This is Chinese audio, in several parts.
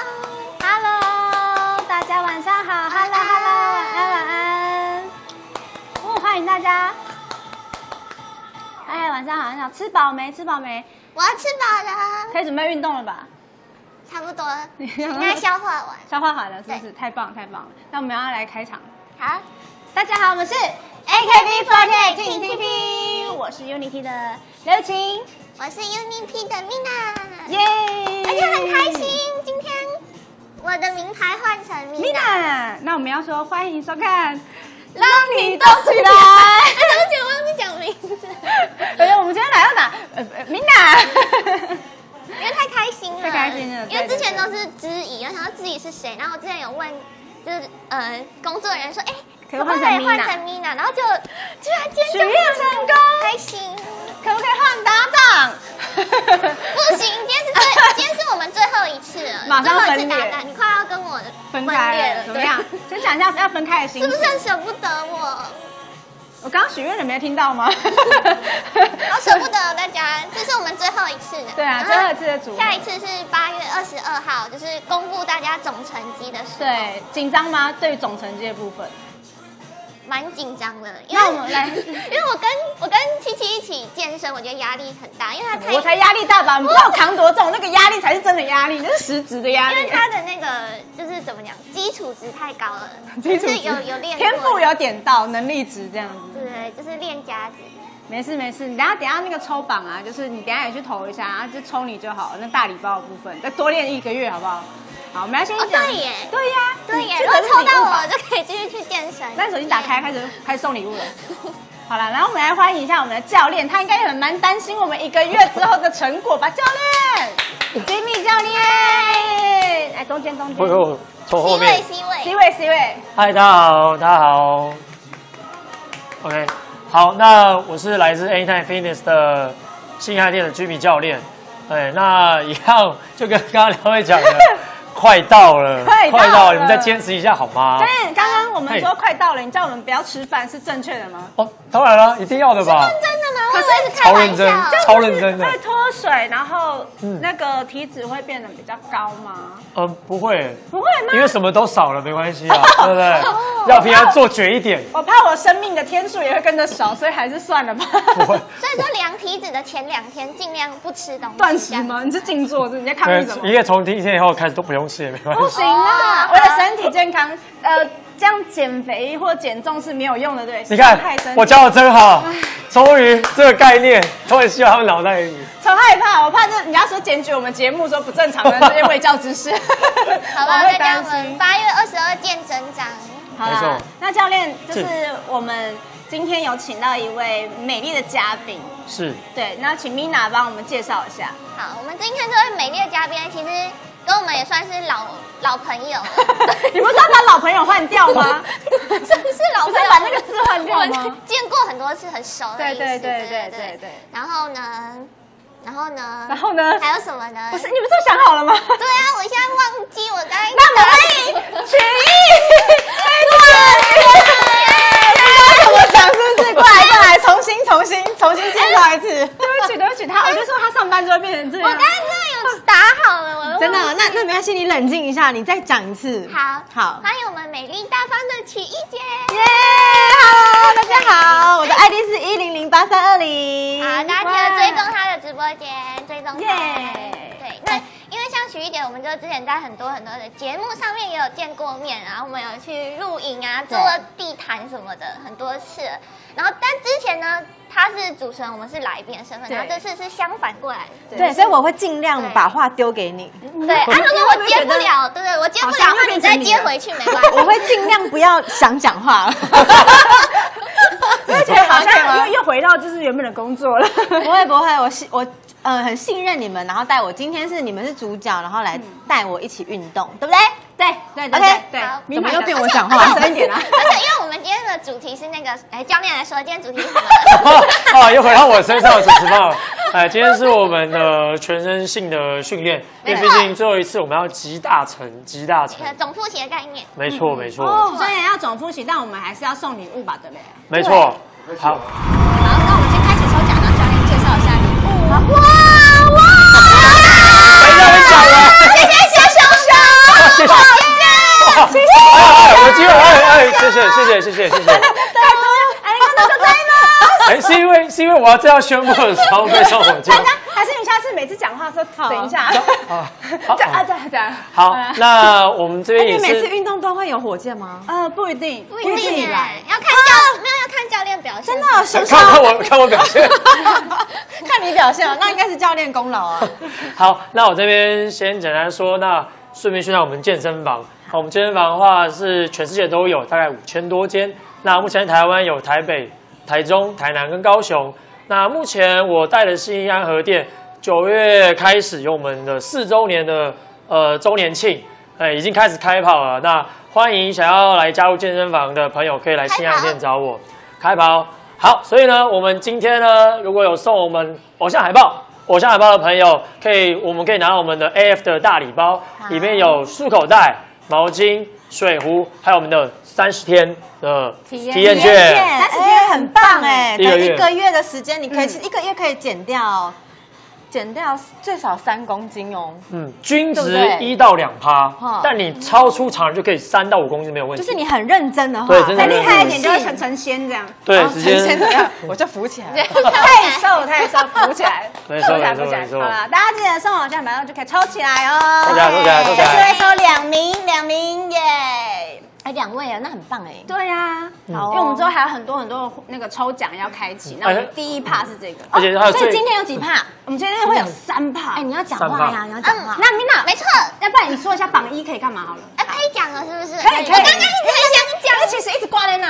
Hello， 大家晚上好。Hello， 晚安。欢迎大家。哎，晚上好，吃饱没？吃饱没？ 我要吃饱了， 可以准备运动了吧？ 差不多了，应该消化完。 消化完了，是不是？太棒太棒了！那我们要来开场。 好， 大家好，我们是 AKB48 敬请 TP， 我是 Unity 的刘晴， 我是 Unity 的 Mina， 耶！ 而且很开心，今天我的名牌换成 Mina。 那我们要说欢迎收看，让你动起来。 对不起，我忘记讲名字。 我们今天来到哪？Mina。 因为太开心了， 太开心了。 因为之前都是知怡，我想要知怡是谁，然后我之前有问，就是工作人员说，哎，可不可以换成 Mina， 然后就居然今天许愿成功， 开心。 可不可以换搭档？ 不行，今天是我们最后一次了， 马上分裂， 你快要跟我分开了，怎么样？先讲一下要分开的心情， 是不是很舍不得我？ 我刚刚许愿了，没听到吗？ 好舍不得大家，这是我们最后一次的。 对啊，最后一次的组合。 下一次是8月22号，就是公布大家总成绩的时候。 对，紧张吗？对于总成绩的部分， 蛮紧张的。那我们来，因为我跟七七一起健身，我觉得压力很大，因为他我才压力大吧？你不知道扛多重，那个压力才是真的压力，那是实质的压力。 因为他的那个就是怎么讲，基础值太高了，就是有练天赋有点到，能力值这样子。 对，就是练家子。 没事没事，你等下那个抽榜啊，就是你等下也去投一下，然后就抽你就好了。那大礼包的部分，再多练1个月好不好？好，我们要先讲。 对耶， 对呀， 对耶。如果抽到我，就可以继续去健身。 那手机打开，开始送礼物了。好了，然后我们来欢迎一下我们的教练，他应该也蛮担心我们1个月之后的成果吧？教练，Jimmy 教练，来中间。 哎呦，从后面。 C 位。 嗨，大家好。OK， 好，那我是来自 Anytime Fitness 的信爱店的 Jimmy 教练。对，那一样就跟刚刚2位讲的。快到了，你们再坚持一下好吗？ 对，刚刚我们说快到了，你叫我们不要吃饭是正确的吗？ 哦，当然了，一定要的吧？ 是认真的吗？ 可是超认真，超认真的。 会脱水，然后那个体脂会变得比较高吗？ 不会， 不会吗？ 因为什么都少了，没关系啊，对不对？要平常做绝一点。 我怕我生命的天数也会跟着少，所以还是算了吧。 不会。 所以说量体脂的前2天尽量不吃东西。 断食吗？你是静坐，你在抗议什么？ 因为从第1天以后开始都不用吃也没关系。 不行啊，为了身体健康，这样减肥或减重是没有用的，对。 你看，我教的真好，终于这个概念都很希望他们脑袋里。 超害怕，我怕人家说检举我们节目说不正常的这些卫教知识。 好吧，大家我们8月22见真章。 好啦，那教练就是我们今天有请到一位美丽的嘉宾， 是对，那请 Mina 帮我们介绍一下。 好，我们今天这位美丽的嘉宾其实跟我们也算是老朋友。 你不是要把老朋友换掉吗？ 是老朋友， 把那个字换掉吗？ 见过很多次，很熟的意思。对。然后呢？还有什么呢？ 不是，你不是想好了吗？ 对啊，我现在忘记我刚才。 那我们欢迎曲艺。怎么讲？是不是？过来，重新介绍一次。对不起，我就说他上班就会变成这样。 我刚才真的有打好了， 真的，那没关系，你冷静一下，你再讲一次。 好，欢迎我们美丽大方的曲艺姐。 耶 ，Hello， 大家好，我的 ID 是1008320。 好，大家记得追踪她的直播间，追踪她。对，那因为像曲艺姐，我们就之前在很多的节目上面也有见过面，然后我们有去录影啊，做地毯什么的很多次。然后，但之前呢，她是主持人，我们是来宾的身份，然后这次是相反过来。 对，所以我会尽量把话丢给你。 对，如果我接不了，对，我接不了的话，你再接回去没关系。 我会尽量不要想讲话了。 因为觉得好像又回到就是原本的工作了。 不会，我很信任你们，然后带我。今天是你们是主角，然后来带我一起运动，对不对？ 对。 怎么又变我讲话？ 声一点啊！ 而且因为我们今天的主题是那个，教练来说，今天主题是什么？ 又回到我身上的主持棒了。今天是我们的全身性的训练，因为毕竟最后一次我们要集大成。 总复习的概念。 没错。 虽然要总复习，但我们还是要送礼物吧，对不对？ 没错。好， 那我们先开始抽奖，让教练介绍一下礼物。 哇！ 没讲了。 谢谢小熊熊。 谢。 对，哎，你看那个在吗？ 哎，是因为我要这样宣布的时候被送火箭。 还是你下次每次讲话的时候等一下。 好， 这样。 好，那我们这边也是。 你每次运动都会有火箭吗？ 不一定， 不一定来， 要看教练表现。 真的， 看我表现， 看你表现，那应该是教练功劳啊。 好，那我这边先简单说，那顺便宣传我们健身房。好，我们健身房的话是全世界都有，大概5000多间。那目前台湾有台北、台中、台南跟高雄。那目前我带的信义安和店9月开始有我们的4周年的周年庆，已经开始开跑了。那欢迎想要来加入健身房的朋友可以来信义安店找我开跑。好，所以呢，我们今天呢，如果有送我们偶像海报的朋友，我们可以拿到我们的 AF 的大礼包，里面有束口袋、毛巾、水壶，还有我们的30天的体验券。 30天很棒哎， 一个月的时间，你可以1个月可以减掉最少3公斤哦。 均值1到2%，但你超出常人就可以3到5公斤没有问题。 就是你很认真的话， 对，真的再厉害一点就会成仙这样。 对，直接怎样我就浮起来了。 太瘦，浮起来， 没错。 好了，大家记得送偶像版就可以抽起来哦。 抽起来。 这次会抽2名耶。 哎，2位啊，那很棒哎。 对呀，因为我们之后还有很多那个抽奖要开启，那我们第1趴是这个， 而且还有所以今天有几趴？ 我们今天会有3趴。 哎，你要讲话呀，你要讲话。 那 Mina 没错， 要不然你说一下榜1可以干嘛好了？ 可以讲了是不是？ 可以。 我刚刚一直很想讲， 其实一直挂在那。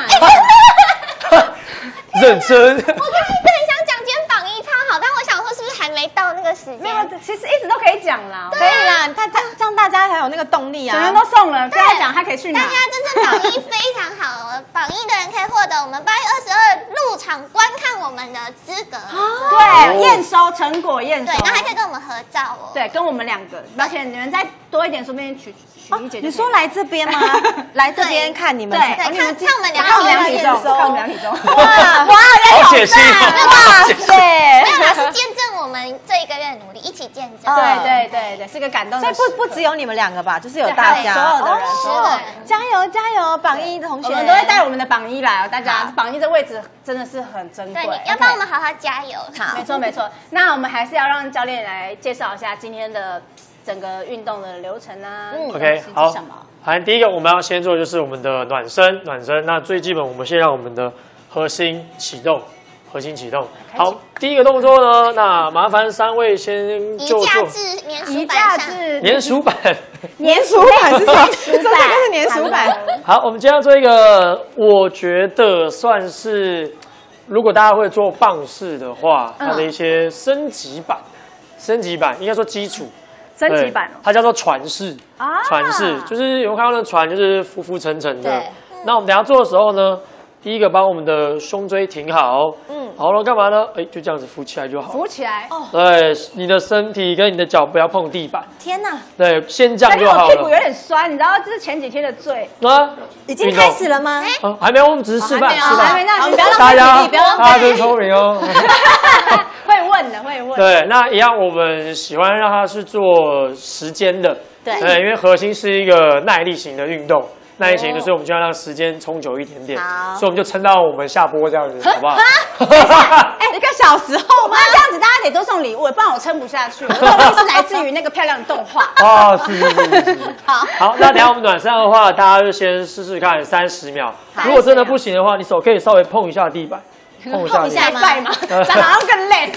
认真。 我刚刚一直很想讲，今天榜1超好，但我想说是不是还没到那个时间？ 没有，其实一直都可以讲啦。 可以啦，这样大家才有那个动力啊。 整人都送了，跟他讲他可以去哪？ 大家真的榜1非常好，榜1的人可以获得我们8月22入场观看我们的资格。 对，验收成果验收。 对，然后还可以跟我们合照哦。 对，跟我们2个，而且你们再多一点，说不定许一姐。 你说来这边吗？来这边看你们。 对，看我们看我们 2 体重，看我们体重。 哇， 好血腥哇塞！ 没有啦，是见证我们这1个月的努力，一起见证。 对，是个感动的。 所以不只有你们2个吧，就是有大家所有的人 ，10个人， 加油！榜1的同学， 我们都会带我们的榜1来哦，大家榜1的位置真的是很珍贵。 对，要帮我们好好加油。 好， 没错。那我们还是要让教练来介绍一下今天的整个运动的流程啊。 OK， 好。好，第一个我们要先做的就是我们的暖身。那最基本，我们先让我们的核心启动。好，第一个动作呢，那麻烦3位先就做。 移架至粘鼠板。 粘鼠板是什么？这个是粘鼠板。 好，我们今天要做一个，我觉得算是，如果大家会做棒式的话，它的一些升级版，应该说基础。 升级版它叫做船式啊，船式就是有没有看到那个船就是浮浮沉沉的。那我们等一下做的时候呢，第一个把我们的胸椎挺好，好了干嘛呢？就这样子扶起来就好。 扶起来。 对，你的身体跟你的脚不要碰地板。 天哪！ 对，先这样就好了。 我屁股有点酸，你知道这是前几天的罪。 已经开始了吗？ 还没有，我们只是示范。 还没，那你不要大家真不要浪费聪明哦。 会问。 对，那一样，我们喜欢让它是做时间的。对，因为核心是一个耐力型的运动。耐力型的，所以我们就要让时间冲久一点点，所以我们就撑到我们下播这样子，好不好 ？1个小时后吗？ 这样子大家得多送礼物，不然我撑不下去。我的动力是来自于那个漂亮的动画。 是。好，那等下我们暖身的话，大家就先试试看30秒。如果真的不行的话，你手可以稍微碰一下地板， 碰一下吗？咱好像更累。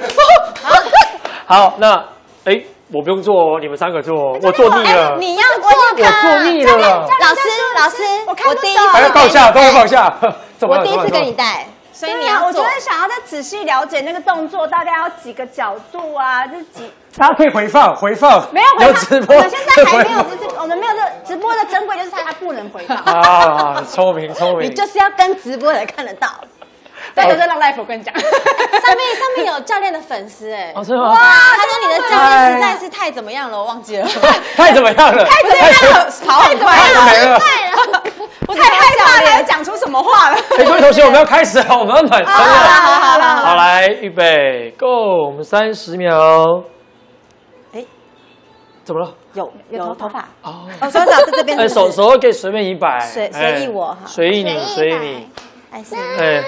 好，那我不用做哦，你们3个做哦，我做腻了。 你要做， 我做腻了。 老师，我第一次放下，都会放下。 我第一次跟你带，所以你要我觉得想要再仔细了解那个动作，大概要几个角度啊，这几。 大家可以回放。 没有回放， 直播。 我们现在还没有，我们没有这直播的珍贵就是它不能回放。 啊，聪明。 你就是要跟直播的人看得到。 对，就是让Life我跟你讲， 上面有教练的粉丝真的吗？ 哇，他说你的教练实在是太怎么样了，我忘记了。 太怎么样了？ 跑很快了， 我太害怕了，讲出什么话了？ 各位同学，我们要开始了，我们要暖身了。 好， 来，预备，Go，我们30秒。 怎么了？ 有头发。 哦， 手掌在这边。 哎，手可以随便一摆， 随意我哈， 随意你，随意你。 哎， 哎，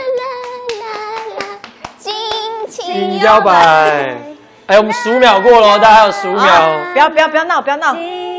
尽情轻摇摆。哎，我们15秒过了，大家还有15秒。 不要闹，不要闹。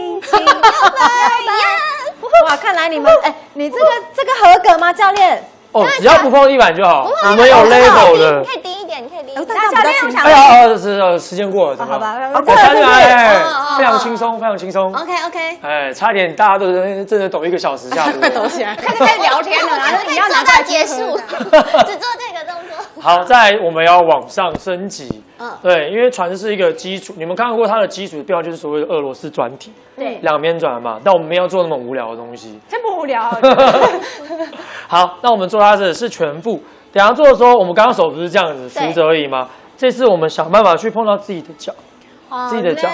哇，看来你们你这个合格吗，教练？ 哦，只要不碰地板就好。我们有 level 的。 你可以低一点，你可以低一点。 教练，我想哎呀，时间过了， 好吧， 过3秒，哎，非常轻松，非常轻松。 OK， 哎，差点大家都真的抖1个小时下播。 抖起来， 开始在聊天了，然后你要拿到结束，只做这个动作。 好，再来我们要往上升级。对，因为船是一个基础，你们看过它的基础标就是所谓的俄罗斯转体， 对 ，2边转嘛。但我们没有做那么无聊的东西。 真不无聊。 好，那我们做它的是全部。等下做的时候，我们刚刚手不是这样子扶着而已吗？这次我们想办法去碰到自己的脚，自己的脚。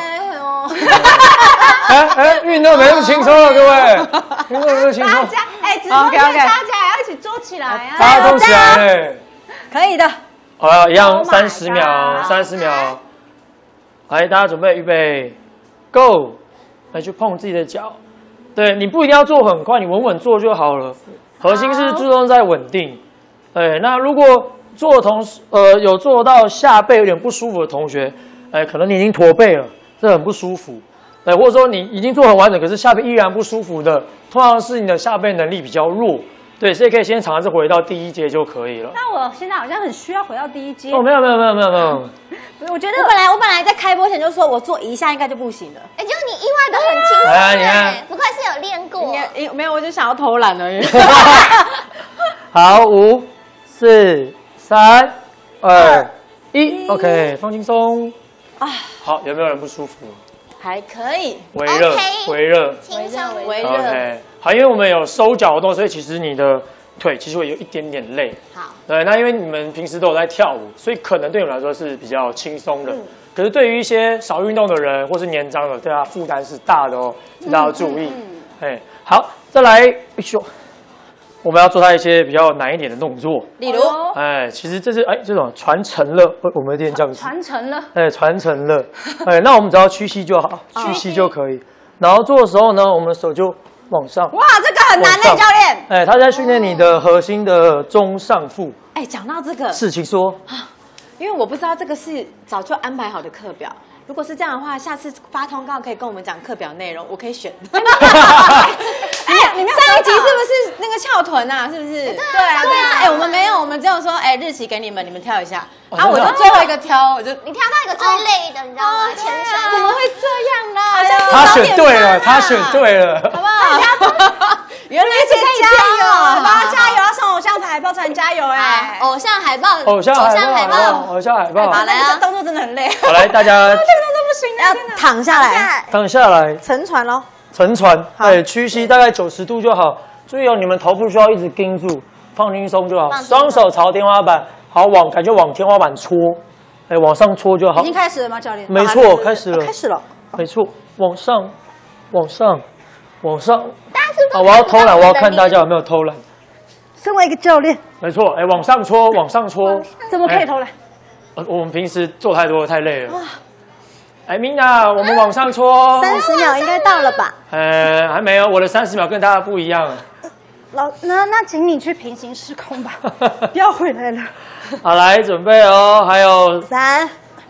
运动没那么轻松了，各位，运动没那么轻松。 大家，直播间大家也要一起做起来啊！ 大家动起来， 可以的。 好，一样30秒，30秒。来，大家准备，预备 ，Go！ 来去碰自己的脚。对，你不一定要做很快，你稳稳做就好了。核心是注重在稳定。对，那如果做有做到下背有点不舒服的同学，可能你已经驼背了，这很不舒服。对，或者说你已经做很完整，可是下背依然不舒服的，通常是你的下背能力比较弱。对，所以可以先尝试回到第1阶就可以了。 那我现在好像很需要回到第1阶。 哦，没有。 我觉得我本来在开播前就说我做1下应该就不行了。 结果你意外的很轻松。 哎，你看， 不愧是有练过。 没有，我就想要偷懒而已。 好，5、4、3、2、1 ，OK， 放轻松。好，有没有人不舒服？ 还可以， 微热， 轻松微热。 OK， 好，因为我们有收脚动，所以其实你的腿其实会有一点点累。 好， 对，那因为你们平时都有在跳舞，所以可能对你们来说是比较轻松的。可是对于一些少运动的人或是年长的，对他负担是大的哦，大家要注意。好，再来，我们要做它一些比较难一点的动作， 例如， 其实这是这种传承了，我们有点这样子， 传承了， 传承了，那我们只要屈膝就好，屈膝就可以。然后做的时候呢，我们的手就往上。 哇，这个很难嘞，教练。 他在训练你的核心的中上腹。 讲到这个， 是，请说。 因为我不知道这个是早就安排好的课表。如果是这样的话，下次发通告可以跟我们讲课表内容，我可以选。你们上一集是不是那个翘臀啊？是不是？ 对啊。 我们没有，我们只有说，日期给你们，你们挑一下。我就最后一个挑， 你挑到一个最累的，你知道吗？前身怎么会这样呢？ 他选对了，他选对了， 好不好？原来是可以加油， 好吧，加油！要上偶像海报才能加油偶像海报， 偶像海报， 好来啊！ 这动作真的很累。 好来，大家这个动作不行， 要躺下来， 躺下来， 沉船咯。 沉船，屈膝大概90度就好。注意哦，你们头部需要一直盯住，放轻松就好。双手朝天花板，好感觉往天花板戳，往上戳就好。 已经开始了吗，教练？ 没错，开始了， 开始了。 没错，往上。 大家是我要偷懒，我要看大家有没有偷懒。 身为一个教练， 没错，往上戳， 怎么可以偷懒？ 我们平时做太多，太累了。Mina， 我们往上戳。 30秒应该到了吧？ 还没有，我的30秒跟大家不一样。 那请你去平行时空吧，不要回来了。 好，来准备哦，还有 3、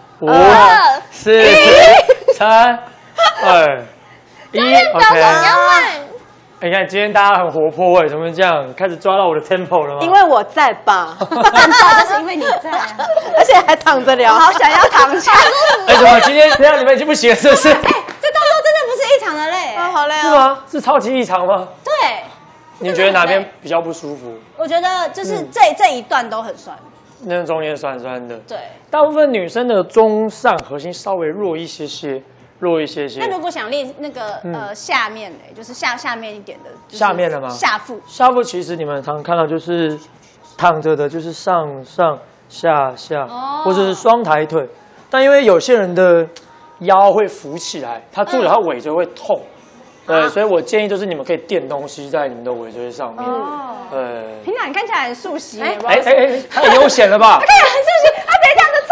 5、4、3、2、1 ，OK。你看今天大家很活泼，为什么这样？开始抓到我的 tempo 了吗？ 因为我在吧， 就是因为你在， 而且还躺着聊， 好想要躺下。 怎么今天这样你们已经不行了，是不是？ 这动作真的不是异常的累， 好累是吗？是超级异常吗？ 对。 你觉得哪边比较不舒服？ 我觉得就是这一段都很酸， 那中间酸酸的。 对， 大部分女生的中上核心稍微弱一些些。 那如果想练那个下面的，就是下面一点的， 下面的吗？ 下腹其实你们常看到就是躺着的，就是上下，或者是双抬腿。但因为有些人的腰会浮起来，他做了他尾椎会痛。对，所以我建议就是你们可以垫东西在你们的尾椎上面。对， 平常你看起来很熟悉， 太悠闲了吧？ 他看起来很熟悉，他别这样子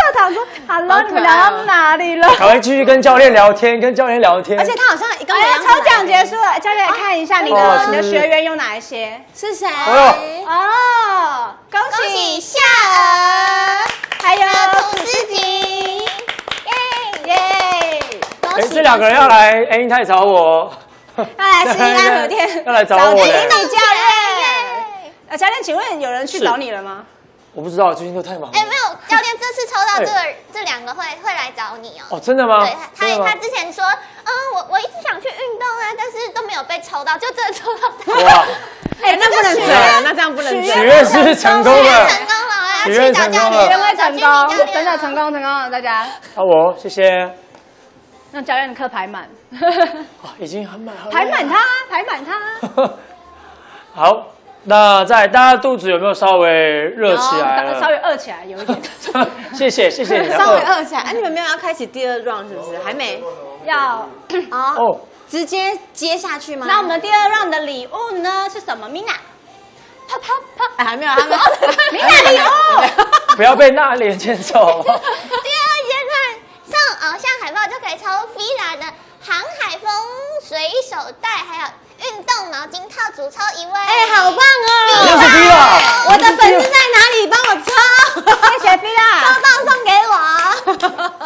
堂说 ：“Hello， 你们聊到哪里了？” 赶快继续跟教练聊天，跟教练聊天。 而且他好像一个哎呀，抽奖结束了，教练来看一下你的学员有哪一些？ 是谁？ 哦，恭喜夏儿，还有土司机，耶！ 哎，这2个人要来 A 太找我， 要来新安和店， 要来找我李嘞。 教练。教练，请问有人去找你了吗？ 我不知道，最近都太忙了。 哎，没有，教练这次抽到这2个会来找你哦。 哦，真的吗？ 对，他之前说，我一直想去运动啊，但是都没有被抽到，就真的抽到他。 哇！ 哎，那不能嘴啊，那这样不能嘴。 许愿是成功的， 成功了， 许愿成功了， 许愿会成功，真的成功了，大家。 好，我谢谢。 让教练的课排满， 已经很满， 排满它。 好，那大家肚子有没有稍微热起来了？ 稍微饿起来，有一点。 谢谢你的稍微饿起来。你们没有要开启第2 round 是不是？还没。 要哦， 直接接下去吗？ 那我们第2 round 的礼物呢是什么 ？Mina， 啪啪啪， 还没有，他们 Mina礼物， 不要被那脸牵走。 第2阶段上海报就可以抽 Fila 的航海风水手袋，还有运动毛巾套组抽1位。 哎，好棒哦！ 又是 Fila， 我的粉丝在哪里？帮我抽， 谢谢 Fila， 抽到送给我。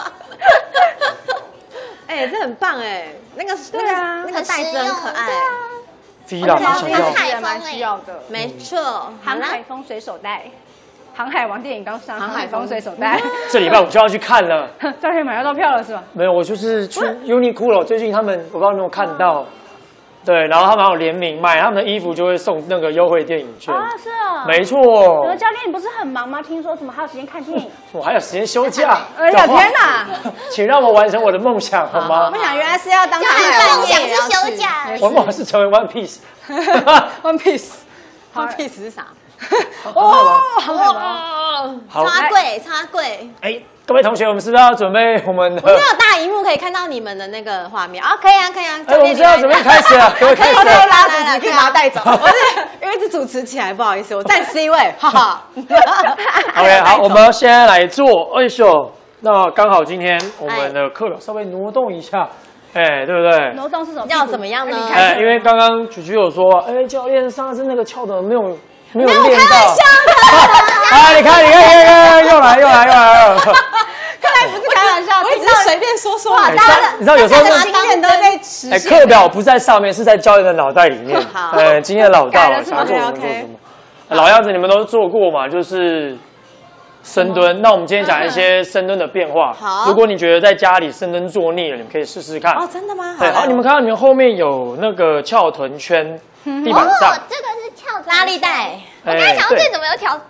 哎，这很棒哎，那个袋子很可爱。 Fila 我想要。 也蛮需要的。 没错， 航海风水手袋，航海王电影刚上，航海风水手袋， 这礼拜我就要去看了。 教练买到票了是吧？ 没有，我就是去 Uniqlo，最近他们我不知道你有没有看到，对，然后他们还有联名买他们的衣服就会送那个优惠电影券。 啊，是哦。 没错。 教练，你不是很忙吗？听说怎么还有时间看电影？ 我还有时间休假。 哎呀天哪！ 请让我完成我的梦想好吗？ 梦想原来是要当教练的梦想是休假而已。 我梦想是成为 One Piece。 One Piece。 One Piece 是啥？ 哦，好， 插柜。 哎，各位同学，我们是不是要准备我们的？ 我们有大荧幕可以看到你们的那个画面啊，可以啊。 哎，我们是要准备开始了，各位开始了。 拉着你可以把它带走。 不是，因为一直主持起来，不好意思，我站 C 位，哈哈。 OK， 好，我们现在来做。哎呦，那刚好今天我们的课表稍微挪动一下，哎，对不对？ 挪动是什么？ 要怎么样呢？ 哎，因为刚刚曲曲有说，哎，教练上次那个翘的没有练到。哎，你看，又来了。 看来不是开玩笑， 我只是随便说说。 哇，大家你知道有时候经验都在实哎， 现。 课表不在上面，是在教练的脑袋里面。 好今天的老大了，想做什么 OK，OK 做什么。老样子你们都做过嘛，就是深蹲。那我们今天讲一些深蹲的变化。 好如果你觉得在家里深蹲做腻了，你们可以试试看。 哦，真的吗？ 对，好，你们看到你们后面有那个翘臀圈，地板上。 这个是翘拉力带。 我刚才想到这怎么有条？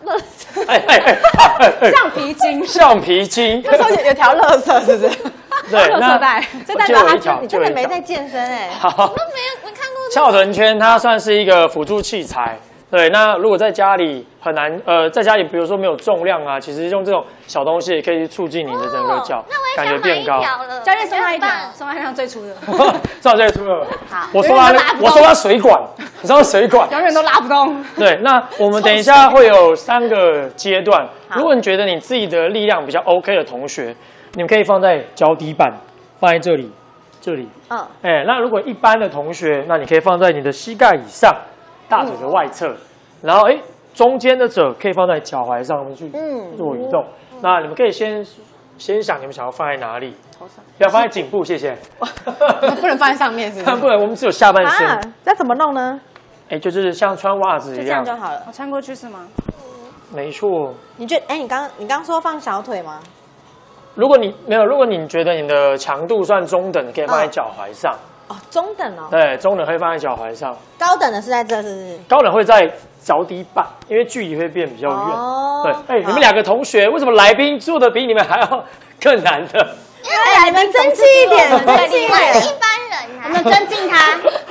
橡皮筋， 橡皮筋。 他说有条垃圾，是不是？ 对，那这代表就有一条你真的没在健身哎。 好， 我没看过。 翘臀圈它算是一个辅助器材。对，那如果在家里很难，在家里比如说没有重量啊，其实用这种小东西也可以去促进你的整个脚，感觉变高。 教练送他一条，送他一条最粗的。 照这个出了， 好， 我说他水管，你知道水管， 永远都拉不动。 对，那我们等一下会有3个阶段。如果你觉得你自己的力量比较 OK 的同学，你们可以放在脚底板，放在这里。哎，那如果一般的同学，那你可以放在你的膝盖以上，大腿的外侧，然后中间的者可以放在脚踝上面去做移动。那你们可以先想你们想要放在哪里，不要放在颈部，谢谢。 不能放在上面，是不是？ 不然我们只有下半身。 那怎么弄呢？ 哎，就是像穿袜子一样， 就这样就好了。 我穿过去是吗？ 没错。 你刚说放小腿吗？ 如果你觉得你的强度算中等，可以放在脚踝上。 哦，中等哦。 对，中等可以放在脚踝上。 高等的是在这，是不是？ 高等会在脚底板，因为距离会变比较远。 哦。 对，你们2个同学为什么来宾做的比你们还要更难的？ 你们争气一点，争气一点。 一般人啊， 我们尊敬他。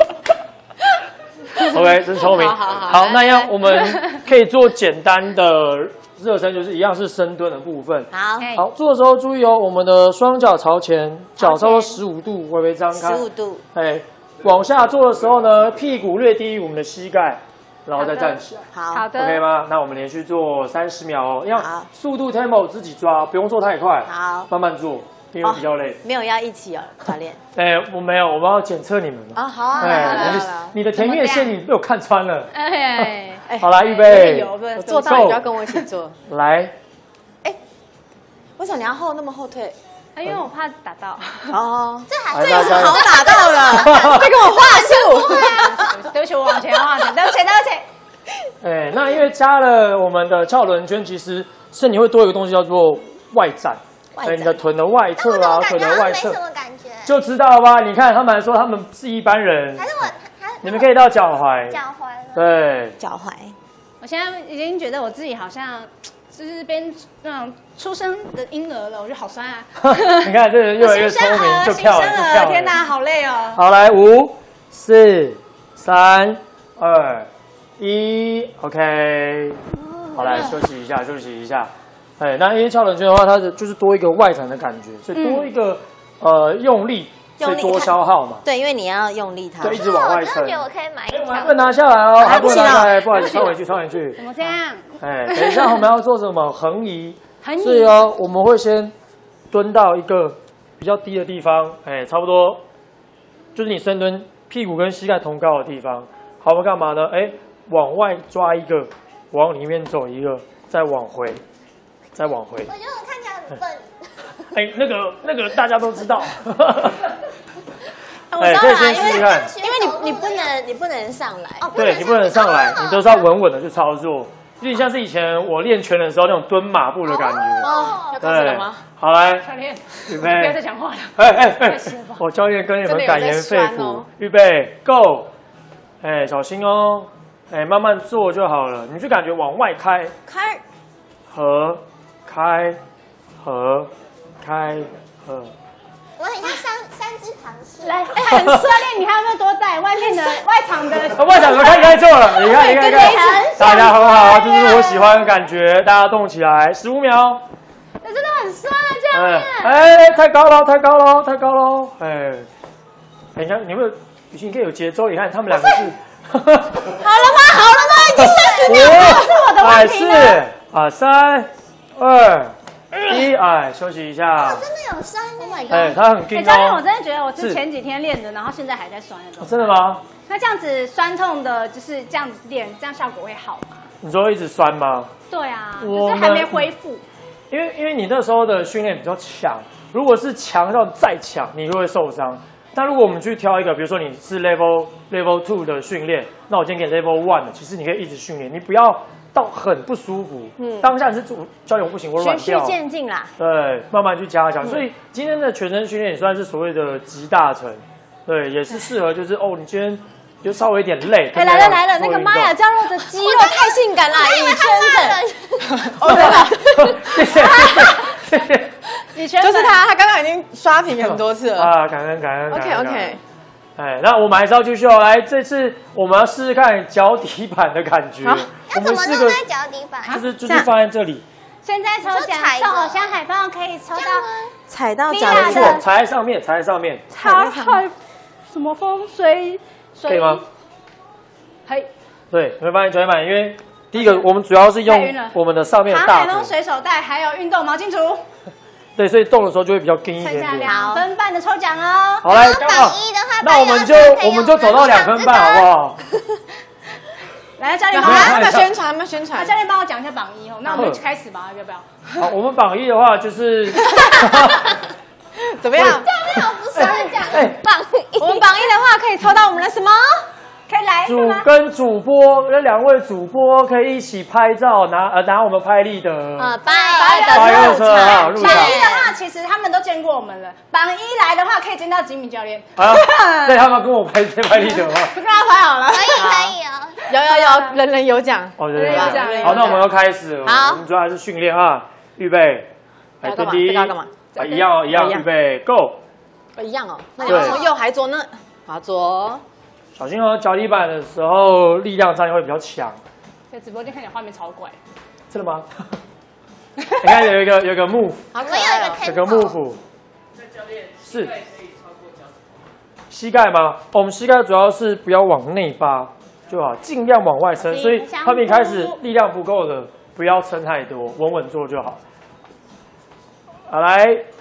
OK， 真聪明。好，那样我们可以做简单的热身，就是一样是深蹲的部分。好，做的时候注意哦，我们的双脚朝前，脚差不多15度，微微张开。 15度。 往下做的时候呢，屁股略低于我们的膝盖。 然后再站起来。 好的 OK 吗？那我们连续做30秒哦，要好速度 tempo 自己抓，不用做太快， 好， 慢慢做，因为比较累。 没有要一起哦，教练。 我没有，我们要检测你们嘛。 啊，好啊， 你的甜蜜的线你被我看穿了。 哎， 好来，预备， 我做到你就要跟我一起做。 来， 为什么你要那么后退？ 因为我怕打到。 哦， 这有什么好打到了？再跟我话术。 对不起，我往前，对不起。 那因为加了我们的翘臀圈，其实身体会多一个东西叫做外展。你的臀的外侧啊，腿的外侧， 没什么感觉， 就知道吧？你看他们还说他们是一般人， 还是你们可以到脚踝，对， 脚踝。 我现在已经觉得我自己好像就是边那种出生的婴儿了，我觉得好酸啊！ 你看这人越来越聪明，就跳了， 天哪，好累哦！ 好，来5、4、3、2、1 ，OK。好，来休息一下。那因为翘臀圈的话，它就是多一个外展的感觉，所以多一个用力，所以多消耗嘛。 对，因为你要用力它。 对，一直往外撑。 我真的觉得我可以买一条。 还不能拿下来哦，还不能拿下来，不好意思，穿回去。 怎么这样？ 等一下我们要做什么？横移。所以我们会先蹲到一个比较低的地方，差不多就是你深蹲，屁股跟膝盖同高的地方。好，我们干嘛呢？往外抓一个，往里面走一个，再往回。 我觉得我看起来很笨。 那个大家都知道。 我知道可以先试试看。 因为你不能上来。 对，你不能上来，你都是要稳稳的去操作，有点像是以前我练拳的时候那种蹲马步的感觉。 要开始了吗？ 好，来， 教练， 预备， 不要再讲话了。 我教练跟你们感言肺腑，预备 ，Go！ 小心哦，慢慢做就好了，你就感觉往外开，合。开合。 我很像三只螃蟹。 来，很酸练，你还有没有多带外面的外场的？ 外场的开错了，你看，大家很好，这是我喜欢的感觉，大家动起来，15秒。 真的很酸啊，这样。 太高了。你看，你们你可以有节奏，你看他们两个是。 好了吗？已经30秒了，是我的问题了。 3、2、1，休息一下。 真的有酸，Oh my god！它很硬哦。 教练，我真的觉得我是前几天练的，然后现在还在酸那种。 真的吗？ 那这样子酸痛的，就是这样子练，这样效果会好吗？ 你说一直酸吗？ 对啊，可是还没恢复。 因为你那时候的训练比较强，如果是强到再强，你就会受伤。但如果我们去挑一个，比如说你是 level 2的训练，那我今天给 level 1的，其实你可以一直训练，你不要到很不舒服。当下是教练不行，我软掉。 循序渐进啦。 对，慢慢去加强。所以今天的全身训练也算是所谓的集大成，对，也是适合就是你今天就稍微有点累。 来了，那个妈呀，教练的肌肉太性感了，以圈粉。真的。 谢谢。 就是他刚刚已经刷屏很多次了啊！感恩。 OK。 那我们还是要继续哦。来，这次我们要试试看脚底板的感觉。 我们试个脚底板， 就是放在这里。 现在抽奖送偶像海报可以抽到踩到脚没错，踩在上面。 好，什么风水可以吗？ 可以。 对，你会发现脚底板，因为第一个我们主要是用我们的上面的大腿。 海风水手袋还有运动毛巾橱。 对，所以动的时候就会比较硬一点点。 剩下2分半的抽奖哦。 好，来， 榜1的话， 那我们就走到2分半，好不好？ 来，教练， 要不要宣传？ 教练帮我讲一下榜1哦。那我们开始吧，要不要？ 好，我们榜1的话就是怎么样？ 教练，我不是在讲榜1。 我们榜1的话可以抽到我们的什么？ 可以来跟主播那2位主播可以一起拍照，拿我们拍立得。 8月入场。 榜1的话，其实他们都见过我们了。榜1来的话，可以见到吉米教练。 对，他们跟我拍立得吗？ 跟他拍好了。 可以哦。 有，人人有奖。 人有奖。好，那我们要开始。 好， 我们主要还是训练啊，预备。 来干嘛？这个干嘛？ 一样，预备 ，Go。 一样哦。那你要从右还左呢？好，左。 小心哦，脚底板的时候力量张力会比较强。 在直播间看起来画面超怪。 真的吗？你看有一个 move， 好可爱哦， 有个 move。是。膝盖吗？我们膝盖主要是不要往内八， 就好，尽量往外撑。所以他们一开始力量不够的，不要撑太多，稳稳做就好。好，来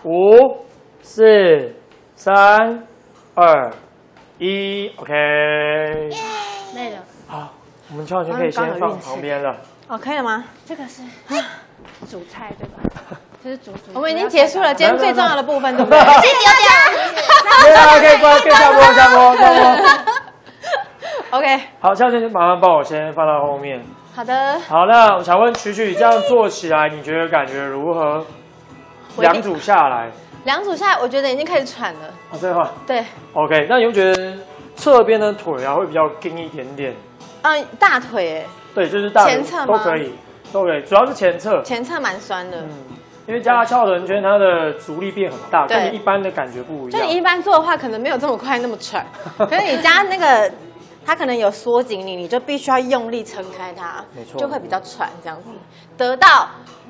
5、4、3、2、1 ，OK。 累了。 好，我们跳圈可以先放旁边了。 哦，可以了吗？ 这个是主菜对吧？这是主。 我们已经结束了今天最重要的部分，对不对？ 丢掉。 对啊，可以下播。 OK， 好，下圈就麻烦帮我先放到后面。 好的。 好，那我想问曲曲，这样做起来你觉得感觉如何？2组下来 ，2组下来，我觉得已经开始喘了。 哦，真的吗？ 对。 OK， 那你会觉得侧边的腿啊会比较硬一点点？ 大腿哎。 对，就是大腿前侧吗？ 都可以，主要是前侧。 前侧蛮酸的。 因为加翘臀圈它的阻力变很大，跟你一般的感觉不一样。 就你一般做的话，可能没有这么快那么喘，可是你加那个，它可能有缩紧你就必须要用力撑开它， 没错， 就会比较喘这样子，得到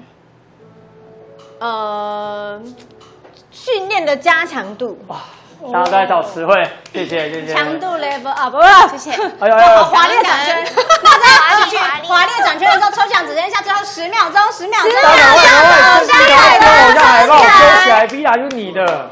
训练的加强度。 大家都在找词汇，谢谢。 强度 level up， 谢谢。 哎呦， 华丽转圈，大家继续华丽转圈的时候，抽奖只剩下最后10秒钟，10秒钟。 偶像海报，收起来 ，Villa 就是你的。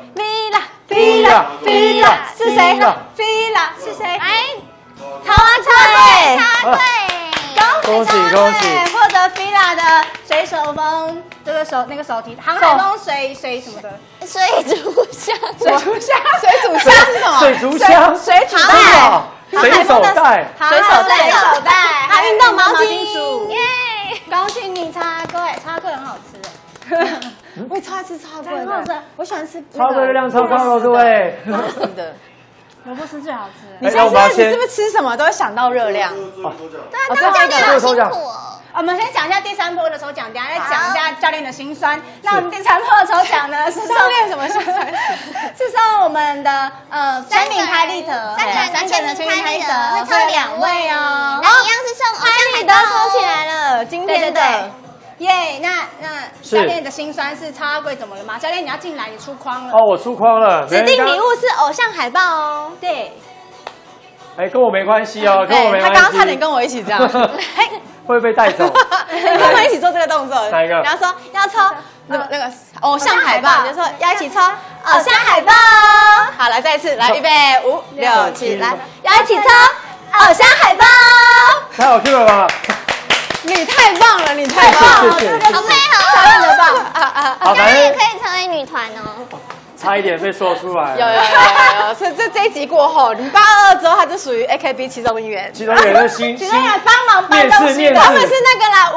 Villa 是谁 ？Villa 是谁？哎，曹阿贵，恭喜！获得 Villa 的水手风，这个那个手提航海风水什么的， 水族箱是什么？ 水族箱， 水煮蛋， 水手袋， 还运动毛巾， 耶！恭喜你，茶贵很好吃。 我也超爱吃超贵的，我喜欢吃超贵热量超高哦，各位。 萝卜丝最好吃。 你现在你是不是吃什么都会想到热量？ 对，当教练好辛苦哦。 我们先讲一下第3波的抽奖，等下再讲一下教练的辛酸。那我们第3波的抽奖呢，是教练什么辛酸？ 是送我们的全民拍立得，3个人的全民拍立得，会抽2位哦。 那一样是送拍立得收起来了，今天的。 耶，那教练的辛酸是超贵怎么了吗？教练你要进来，你出框了。 哦，我出框了。 指定礼物是偶像海报哦。 对。 跟我没关系哦，跟我没关系。 他刚刚差点跟我一起这样， 会被带走。 跟我一起做这个动作。 哪一个？ 然后说要抽那个偶像海报，就说要一起抽偶像海报。好，来再一次，来预备5、6、7，来要一起抽偶像海报。 太好 Q 了吧！ 你太棒了，你太棒了， 谢谢， 好配合， 教练的棒好，教练也可以成为女团哦。 差一点被说出来。 有，所以这一集过后，礼拜2之后，他就属于 AKB 其中一员。 其中一员是其中帮忙搬东西的， 他们是那个啦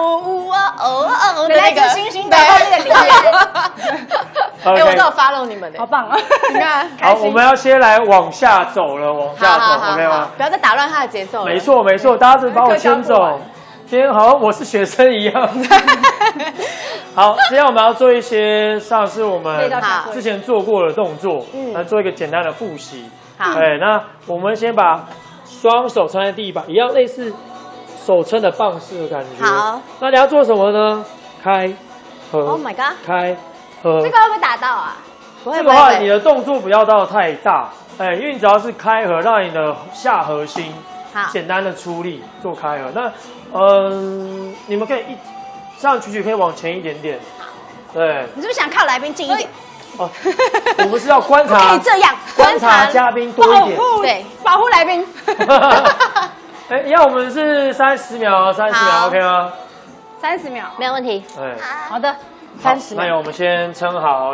，555的那个星星的后面的里面。 我都有 follow 你们的， 好棒啊！ 你看， 好，我们要先来往下走了，往下走 ，OK 吗？ 不要再打乱他的节奏了。 没错，大家只把我牵走。今天好像我是学生一样。好，接下来我们要做一些像是我们之前做过的动作，来做一个简单的复习。 好， 那我们先把双手撑在地板，一样类似手撑的棒式的感觉。 好， 那你要做什么呢？开合 ，Oh my god， 开合。 这个会不会打到啊？ 这个话你的动作不要到太大，因为你只要是开合，让你的下核心简单的出力做开合。那你们可以像曲曲可以往前一点点，对。 你是不是想靠来宾近一点？ 哦，我们是要观察， 可以这样观察嘉宾多一点， 对，保护来宾。 一样我们是30秒，OK 吗 ？30秒， 没有问题。 好的 ，30秒。 那我们先撑好，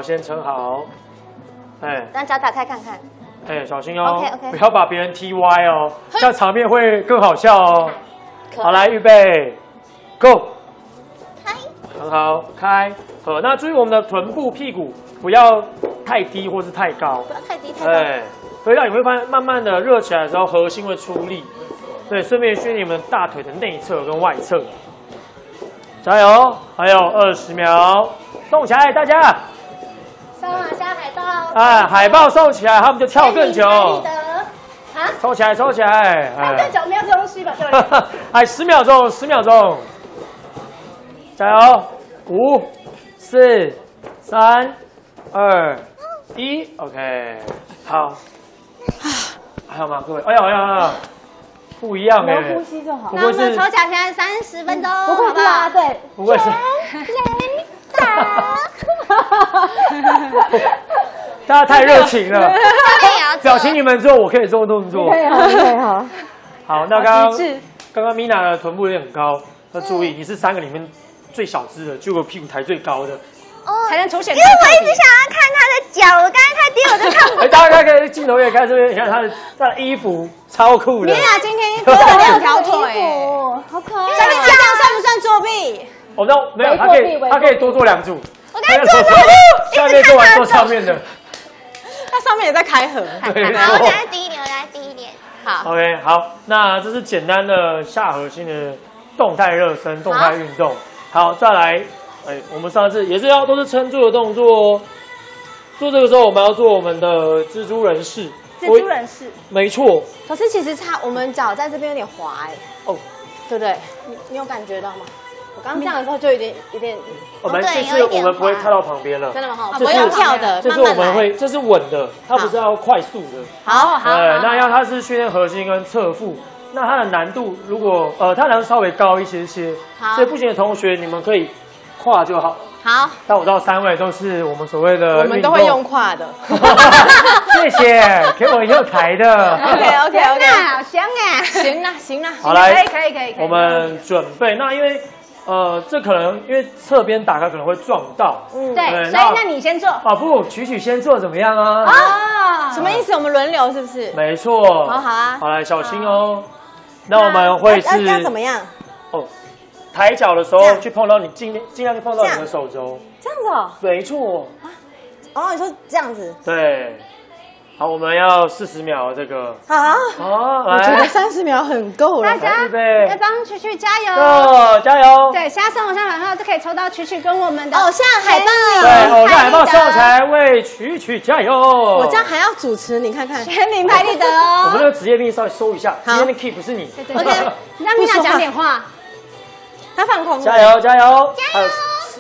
让脚打开看看。 小心哦 ，OK， 不要把别人踢歪哦，这样场面会更好笑哦。好，来预备 ，Go， 很好，开合。那注意我们的臀部、屁股不要太低或是太高， 不要太低太高。 所以让你会发现慢慢的热起来的时候，核心会出力。对，顺便训练你们大腿的内侧跟外侧。加油！还有20秒，动起来，大家！ 送好下海报。 海报送起来，他们就跳更久。抽起来！跳更久没有东西吧？对。10秒钟，加油！5、4、3、2、1 ，OK， 好。还有吗，各位？哎呀！ 不一样哎， 能呼吸就好。 那我不过是们抽奖现在30分钟， 不愧好不是啊， 好？ 对， 不过是大家太热情了， 教练也要做表情你们做，我可以做动作。 可以好，可以好。 好，那好极致刚刚 Mina 的臀部有点很高，要注意，你是3个里面最小只的，结果屁股抬最高的。 哦才能凸显。 因为我一直想要看他的脚，我刚才太低我就看不哎，大家看镜头也看这边，你看他的衣服超酷的。 米娜今天多了2条腿， 好可爱。 教练这样算不算作弊？ 我们没有， 微他作弊微作弊可以多做2组。 我刚才做错下面做完做上面的。 它上面也在开合。 对，没好，我错等下低一点，我等下低一点。 好， OK， 好，那这是简单的下核心的动态热身、动态运动。好，再来，哎，我们上次也是都是撑住的动作哦。做这个时候，我们要做我们的蜘蛛人式。 蜘蛛人式。 没错。 可是其实我们脚在这边有点滑哎， 哦， 对不对？你有感觉到吗？我刚刚这样的时候就有点， 我们对这次我们不会踏到旁边了。 真的吗？哈， 这是不用跳的， 这是慢慢来。 我们会，这是稳的，它不是要快速的。 好好， 那要它是训练核心跟侧腹，那它的难度如果它难度稍微高一些， 好所以不行的同学你们可以跨就好。 好， 到5到3位都是我们所谓的， 我们都会用。跨的。 谢谢，给我右台的。 OK， 好香哎！ 行啦行啦， 好来， 可以。 我们准备。那因为这可能因为侧边打开可能会撞到。 嗯， 对， 对所以那你先做。 啊不，曲先做怎么样啊？ 啊， 什么意思？我们轮流是不是？ 没错。 好啊好来，小心哦。那我们会是要怎么样？ 哦，抬脚的时这样候去碰到你尽量去碰到你这样的手肘。 这样子哦。 没错。 哦，你说这样子。 对。好，我们要40秒这个。 好， 好， 我觉得来， 30秒很够了大。家预备要帮曲曲加油。 ，Go，加油！ 对，现在送偶像海报就可以抽到曲曲跟我们的偶像海报对，偶像海报送起来，为曲加油！ 我这样还要主持，你看看。 全民拍立得我们哦。 那个职业病稍微收一下， 好今天的 key 不是你。 对 OK，你让米娜讲点话。 他放空了。 加油加油！还有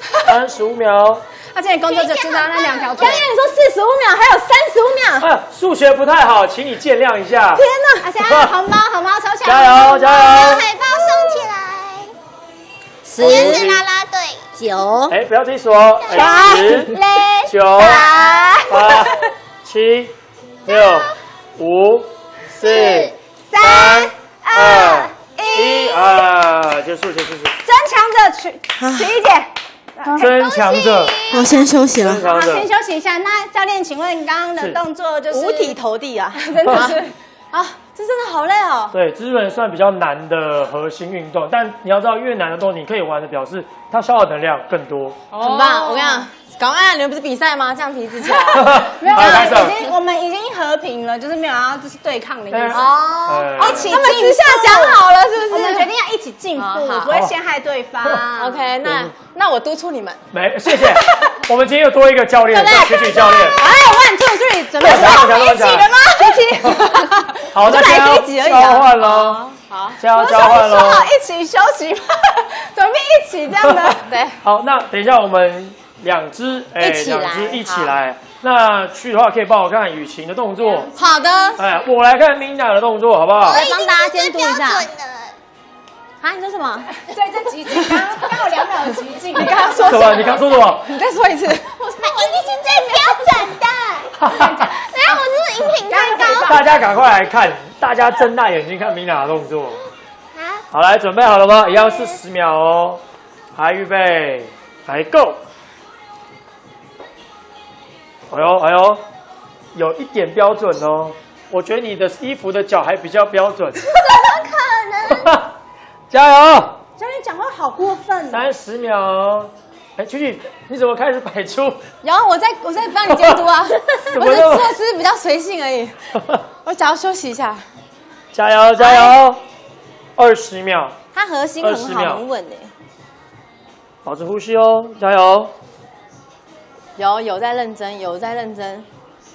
35秒。 他今天工作就知道那2条腿教。练，你说45秒，还有35秒。 数学不太好，请你见谅一下。 天哪！ 而且还有红包抽起来。 加油加油！ 海报送起来。今天是啦啦队。 9、 哎，不要自己说。10、9、8、7、6、5、4、3、2、1，结束。 增强者曲一姐。 增强者， 我先休息了增。强好， 者先。休息一下。那教练，请问刚刚的动作就是五体投地啊！ 真的是啊，这真的好累哦。 对，蜘蛛人算比较难的核心运动，但你要知道，越难的动作你可以玩的，表示它消耗能量更多。 很棒，我跟你讲，赶快，你们不是比赛吗？这样提之前。 没有好开始了我们已经和平了，就是没有要就是对抗的意思。 哦， 哎一起他们私下讲好了，是不是？ 我们决定要一起进步， 好不会陷害对方。 OK，那我督促你们。 没，谢谢。我们今天又多一个教练， 对不对叫曲教练。 哎，1、2、3，准备一起了吗？一起。 好，那就来交这一集而已啊交换喽。 好， 交换喽。 说好一起休息吗？怎么变一起这样的？ 对， 好，那等一下我们两只一起来。那去的话可以帮我看雨晴的动作。 好的。 哎，我来看 Mina 的动作，好不好？ 来帮大家监督一下标准的啊，你说什么？ 这极致，刚有2秒的极致。你刚刚说什么？你刚说什么？ 你再说一次。 那一定是最标准的。等下我是不是饮品太高？ 大家赶快来看，大家睁大眼睛看 Mina 的动作。 啊， 好，来准备好了吗？一样40秒哦。来，预备，来 Go！ 哎呦，有一点标准哦。我觉得你的衣服的脚还比较标准。 怎么可能？ 加油教练讲话好过分哦。 ！30秒哦。哎，曲曲，你怎么开始摆出？ 然后我在帮你监督啊，我是怎么那么坐姿比较随性而已，我只要休息一下。 加油加油！20秒， 他核心很 20秒好，很稳诶。 保持呼吸哦，加油有在认真，有在认真。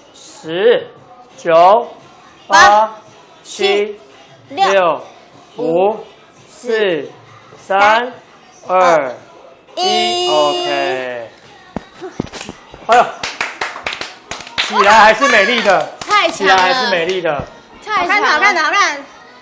！10、9、8、7、6、5、4、3、2、1 ，OK。哎呦，起来还是美丽的， 太强了， 起来还是美丽的。 太强了， 好看。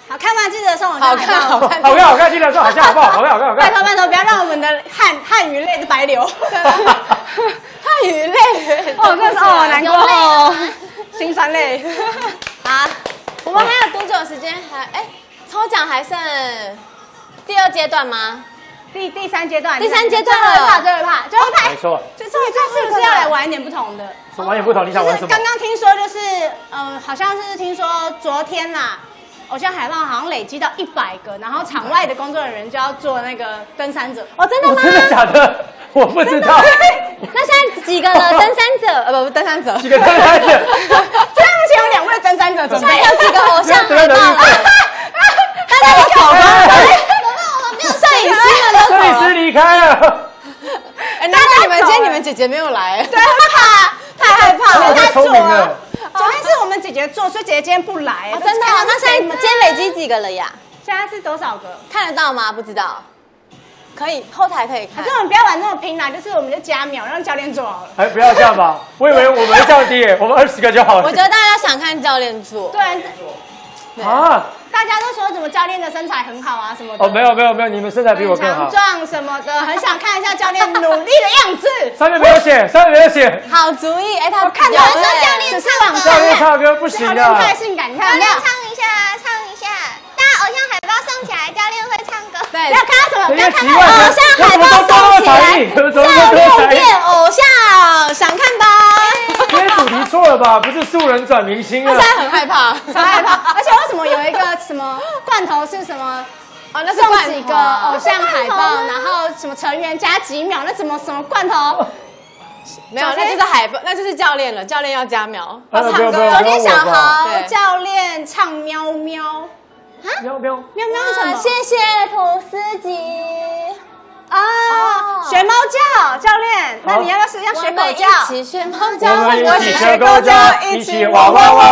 好看吗？记得送我好看，好看， 好看，记得说好看好不好？好看。 拜托，不要让我们的汗与泪白流。 汗与泪， 哦，真是哦，难过哦，心酸泪。 好，我们还有多久的时间？抽奖还剩第2阶段吗？ 第3阶段， 第3阶段了， 最后一趴， 没错。 这是不是要来玩一点不同的？ 玩点不同，你想玩什么？ 刚刚听说就是，好像是听说昨天啦，偶像海报好像累积到100个，然后场外的工作人员就要做那个登山者。哦，真的吗？ 真的假的？我不知道。 那现在几个了？登山者？不，登山者。 几个登山者？ 现在目前有2位登山者准备。 现在有几个偶像海报了？大家都跑光了。我们没有摄影师们都走了。 摄影师离开了。 难怪你们姐姐没有来。 对，太害怕了， 太聪明了。 昨天是我们姐姐做，所以姐姐今天不来。 真的？那现在今天累积几个了呀？ 现在是多少个？ 看得到吗？不知道。可以，后台可以看。 可是我们不要玩那么拼啦，就是我们就加秒，让教练做好了。 哎，不要这样吧，我以为我们降低，我们20个就好了。 我觉得大家想看教练做。 对。 啊！ 大家都说怎么教练的身材很好啊什么的。 哦，没有，你们身材比我更好。 强壮什么的，很想看一下教练努力的样子。 上面没有写。 好主意，他看到说教练教练唱歌不行啊。 太性感，你看教练唱一下。大家偶像海报送起来，教练会唱歌。 对， 不要看到什么，不要看到偶像海报送起来。教练偶像想看吧。 今天主题错了吧？不是素人转明星啊！ 他现在很害怕， 而且为什么有一个什么罐头是什么？哦，那是送几个偶像海报，然后什么成员加几秒，那什么罐头？ 没有，那就是海报，那就是教练了。教练要加秒， 他唱歌。 昨天小豪教练唱喵喵， 喵是什么？ 谢谢吐司机。 学猫叫，教练，那你要学狗叫？ 一起学猫叫， 我们一起学狗叫，一起汪。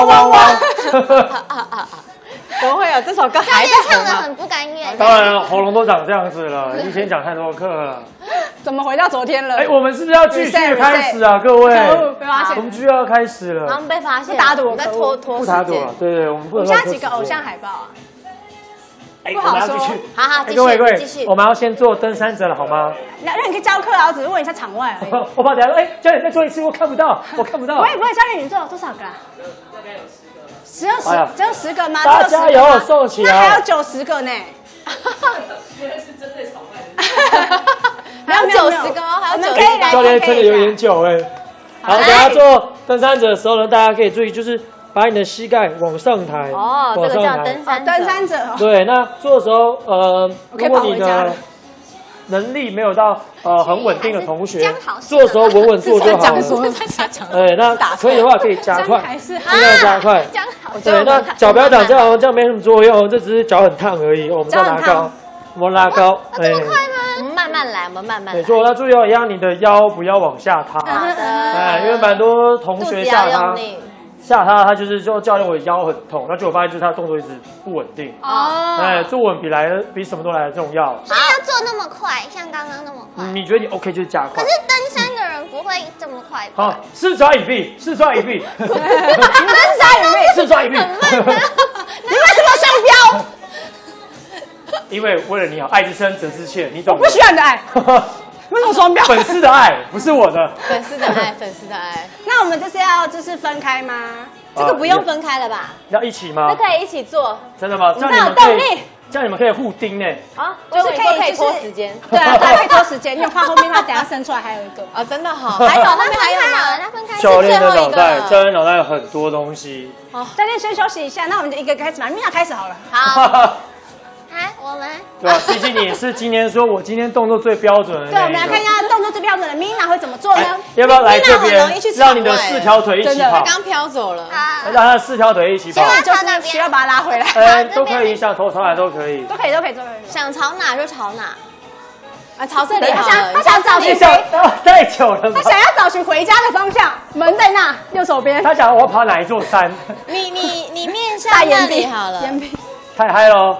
怎么会有这首歌？ 教练唱得很不甘愿。 当然了，喉咙都长这样子了，以前讲太多课了。 怎么回到昨天了？ 我们是不是要继续开始啊，各位？ 被发现， 我们就要开始了。 我们被发现， 打赌， 在拖不打赌了。对，我们不能。 下几个偶像海报啊？ 不好说。 好， 各位，我们要先做登山者了，好吗？ 那你可以教课啊，我只是问一下场外而已。 我怕等下说，教练再做一次，我看不到。不会，教练你做了多少个啊？只有10个吗？ 大家有送起来， 那还有90个呢。 原来是针对场外的。 还有90个哦，还有90个。 教练真的有点久哎。好，等下做登山者的时候呢，大家可以注意，就是把你的膝盖往上抬。 哦，这个叫登山者。 对，那做的时候，如果你的能力没有到很稳定的同学，做的时候稳做就好了。那可以的话可以加快，尽量加快。对，那脚不要长这样，这样没什么作用，这只是脚很烫而已。我们再拉高， 这么快吗？ 我们慢慢来， 没错，那注意哦，一样你的腰不要往下塌。因为蛮多同学下塌，他就是说教练我腰很痛，那结果发现就是他动作一直不稳定。坐稳比什么都来的重要。 所以要做那么快，像刚刚那么快。 你觉得你 OK 就是加快。 可是登山的人不会这么快吧？ 好，四抓一臂。 登山一臂， 四抓一臂。 你为什么双标？ 因为为了你好，爱之深责之切，你懂吗？ 我不需要你的爱。为什么双标？ 粉丝的爱不是我的。 粉丝的爱。 那我们就是分开吗？ 这个不用分开了吧？ 要一起吗？ 那可以一起做。 真的吗？ 这样有动力。 这样你们可以互盯呢。 就是可以拖时间。 对啊，可以拖时间，因为怕后面他等下生出来还有一个。 真的好。还有后面还有吗？ 那分开。 教练的脑袋有很多东西。 教练先休息一下，那我们就一个开始嘛，米娅开始好了。 好。我们对吧？毕竟你是今天说我今天动作最标准的。 对，我们来看一下动作最标准的 Mina 会怎么做呢？ 要不要来这边，让你的4条腿一起跑？ 刚飘走了， 让他4条腿一起跑。 所以就是需要把它拉回来。 都可以，想头朝哪都可以。 都可以。 想朝哪就朝哪。朝这里好了。 他想找寻太久了。 他想要找寻回家的方向，门在那右手边。 他想我要爬哪一座山？ 你面向那里好了。 太嗨了。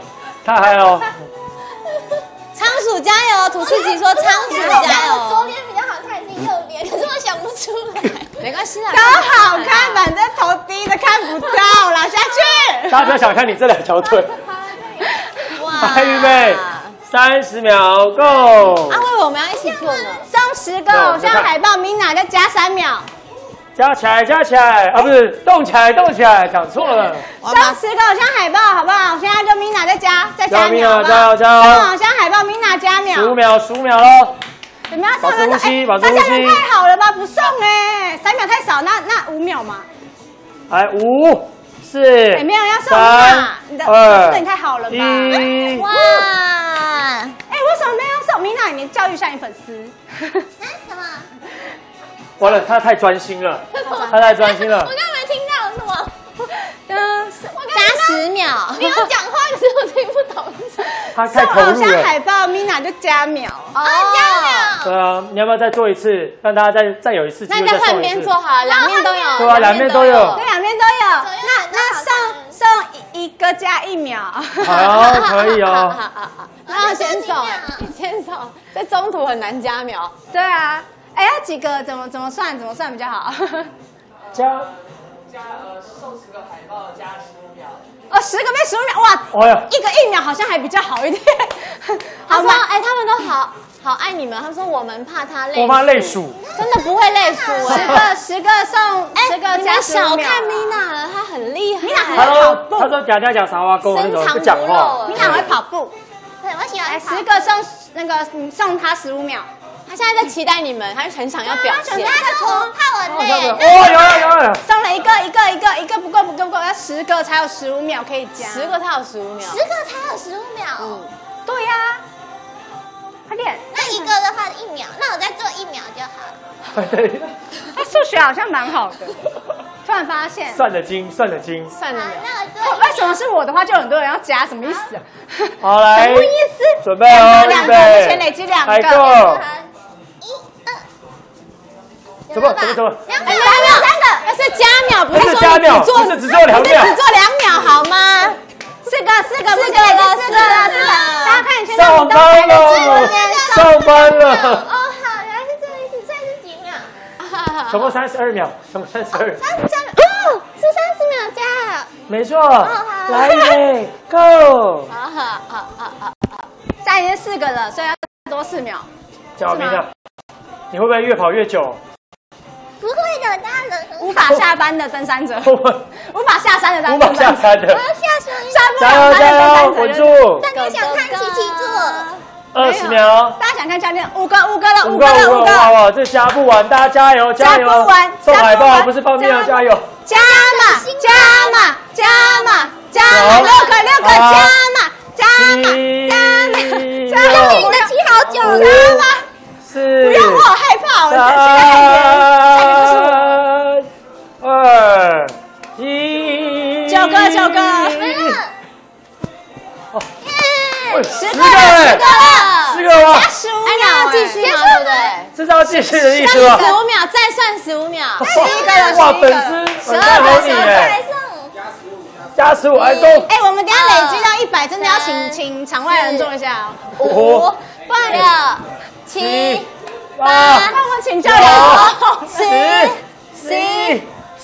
仓鼠加油！吐司机说仓鼠加油。 左边比较好看，是右边，可是我想不出来。 没关系啦， 都好看，反正头低的看不到啦，下去。 大家不要小看你这2条腿。 来预备，30秒 ，Go！ 啊，我以为我们要一起做呢。 送10个偶像海报 ，Mina 再加3秒。 加起来，加起来啊！不是，动起来，动起来，讲错了。 送10个偶像海报，好不好？现在就 Mina 再加秒，好不好？ 加油，加油！ 送偶像海报 ，Mina 加秒。 15秒喽。 你们要送保持呼吸，保持大呼吸。 家人太好了吧？不送哎，3秒太少，那5秒嘛。 来，5、4、 没有要送嘛？你的对你太好了吧 ？1。 哇！ 哎，为什么没有送？Mina，你教育一下你粉丝。 什么？ 完了，他太专心了，他太专心了。 我刚没听到什么。 加10秒。 你有讲话，可是我听不懂。 他太投送偶像入了。 海报 ，Mina 就加秒。 加秒。 对啊，你要不要再做一次，让大家再有一次机会那你再换再送一次？ 边做好了，两面都有。 对啊，两面都有。 对，两边都有。那送1个加1秒。 好，可以哦。 那要先走，先走，在中途很难加秒。 对啊，哎，要几个？怎么算？怎么算比较好？ 送10个海报加15秒。 哦，10个变15秒，哇！ 哎呀， 一个1秒好像还比较好一点。 好吗？哎，他们都好爱你们。他说我们怕他累， 我怕累数。 真的不会累数哎。 10个送10个加15秒。 小看 Mina 了，她很厉害。 Mina 他很说他说假啥话跟我那种不讲话。 Mina 会跑步。 对，我喜欢 10个送他15秒。 他现在在期待你们，他很想要表现。 他说怕我累。 哦，有。 送了一个不够，要10个才有15秒可以加。 10个才有15秒。 10个才有15秒。 对呀，快点。 那一个的话1秒，那我再做1秒就好了。 他数学好像蛮好的，突然发现。 算了精。 好，那我做。 为什么是我的话就很多人要加？什么意思啊？ 好，来， 什么意思？ 准备哦， 两个，目前累积2个。 来 Go。 1、2。 怎么？ 2个。 3个， 那是加秒，不不是加秒，不是只做2秒， 只做2秒好吗 ？4个，大家看你现在上班了，上班了。 哦，好，原来是这个意思，所以是几秒？ 总共32秒，总共32。 33秒哦，是30秒加。 没错，来耶 ，Go。 现在已经4个了，所以要多4秒。 小明啊，你会不会越跑越久？ 不会的，大人。 无法下班的登山者，无法下山的登无法下山的我。要下水。 加油，稳住。 大家想看琪琪做 20秒。 大家想看教练5个了，5 哇个。 哇，这加不完，大家加油加油！ 加不完送海报不是泡面啊，加油！ 加码，6个，加码。 你的气好久了。 4、 不要，我好害怕，我现在下一个就是我。 2、1， 9个， 没了。 10 10个吗？ 加15秒， 继续吗？对不对？ 这是要继续的意思吗？ 15秒，再算15秒。 11个了， 哇，粉丝很看好你耶！加15，来攻！ 哎，我们等下累积到100，真的要请场外人做一下哦。 5、 不然 7、 7、 8、 那我请教练。 10、11、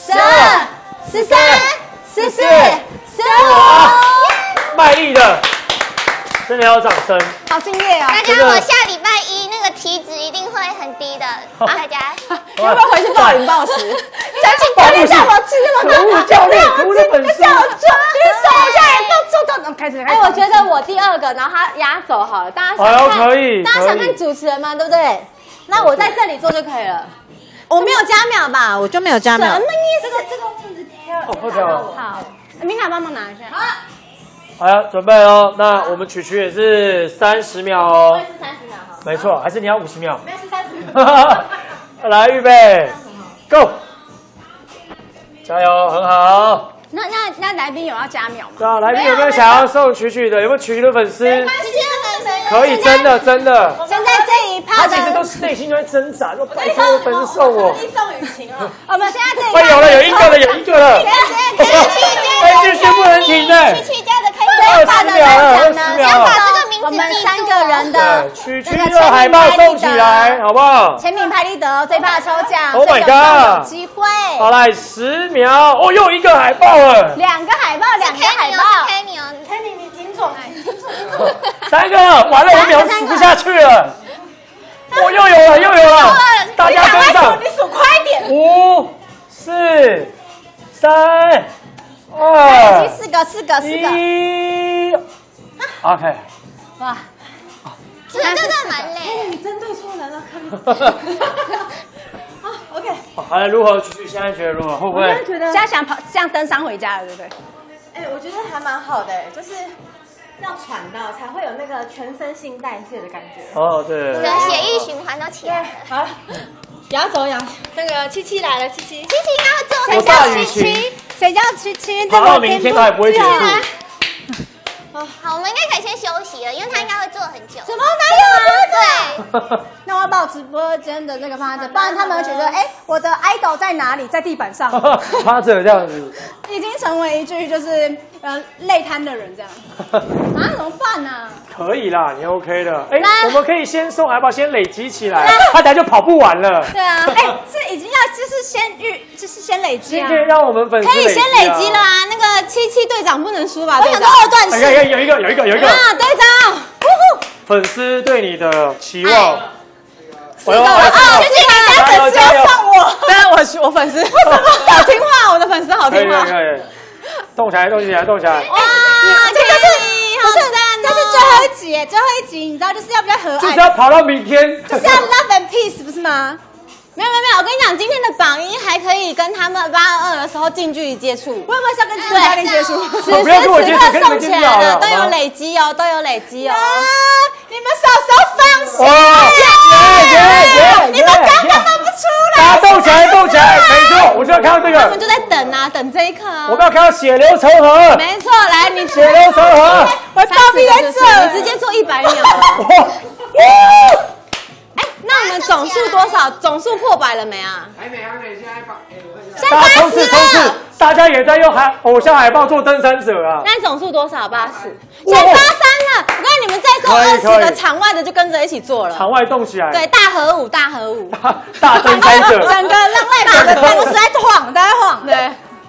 12、13、14、 15，卖力的，真的要掌声！ 好敬业哦！ 大家，我下礼拜1那个体脂一定会很低的，大家。 要不要回去暴饮暴食？ 想请教练让我吃那么多， 教练，服了粉丝。 叫我做，你手下也都做，开始。 哎，我觉得我第2个，然后他压轴好了，大家哎呦想看， 可以大家想看主持人吗？对不对？那我在这里做就可以了。我没有加秒吧？我就没有加秒。 什么意思？这个位置哦，不巧。 好，米卡帮忙拿一下。 好了，准备哦。那我们曲也是30秒哦。 是30秒哈。 没错，还是你要50秒？ 没有是30秒。 来，预备 ，Go！ 加油，很好。 那来宾有要加秒吗？ 对啊，来宾有没有想要送曲的？有没有曲的粉丝？可以，真的。 现在这一趴他其实都是内心都在挣扎，说拜托粉丝送我。 送雨晴啊！ 我们现在这一趴。 哎，有了，有一个了，有一个了。哎，继续不能停呢。 琪琪家的可以 20秒了，20秒要把了。 这个名字我们记住 3个人的曲的海报送起来，好不好？ 签名拍立得，这一趴抽奖 Oh my god 有机会。 好，来10秒。哦，又一个海报了。 2个海报，2个海报。 Kenny 哦， Kenny 你听错， 3个，完了，我秒数不下去了。我又有了，大家跟上。 你数快一点。 5、4、3、2、 四个。 1。OK。 哇， 这真的蛮累。 你针对错人了，看。OK。 好了，如何？现在觉得如何？会不会？ 觉得现在想跑，像登山回家了，对不对？ 我觉得还蛮好的，就是要喘到才会有那个全身新代谢的感觉。 哦，对。 整个血液循环都起来了。 好，摇走摇。那个七七来了，七七应该会做我大雨晴， 谁叫七七？ 跑到明天都还不会结束。 好，我们应该可以先休息了，因为他应该会做很久。 什么哪有？ 对， 那我要把我直播间的这个放在这，不然他们会觉得，我的 idol 在哪里？在地板上， 趴着这样子， 已经成为一句就是累瘫的人这样。啊，怎么办呢？ 可以啦，你 OK 的。我们可以先送，好不好？先累积起来，他等下就跑不完了。 对啊，这已经要就是先累积啊。 今天让我们粉丝可以先累积了啊！那个七七队长不能输吧？队长， 二段式有一个啊，队长， 粉丝对你的期望。我要谢谢大家粉丝要上我。 对啊，我粉丝好听话，我的粉丝好听话。 可以，动起来。 哇，这是最后一集耶，最后一集你知道就是要比较和蔼， 就是要跑到明天， 就是要 love and peace 不是吗？ 没有，我跟你讲，今天的榜一还可以跟他们822的时候近距离接触。 会不会是要跟教练接触？ 不要跟我接触，跟你们接触好了， 都有累积哦， 你们什么时候放弃？ 你们刚刚都不出来， 大家动起来，没错，我就要看到这个， 他们就在等啊，等这一刻啊。 我们要看到血流成河， 没错，来你血流成河， 我倒闭在这， 你直接做100秒了。那我们总数多少？总数破100了没啊？ 还没，现在把大家冲刺！大家也在用偶像海报做登山者啊。 那总数多少？80。现在83了，我看你们再做20个，场外的就跟着一起做了。 场外动起来。 对，大合舞。 大登山者。 整个浪赖岛的办公室在晃，都在晃。 对。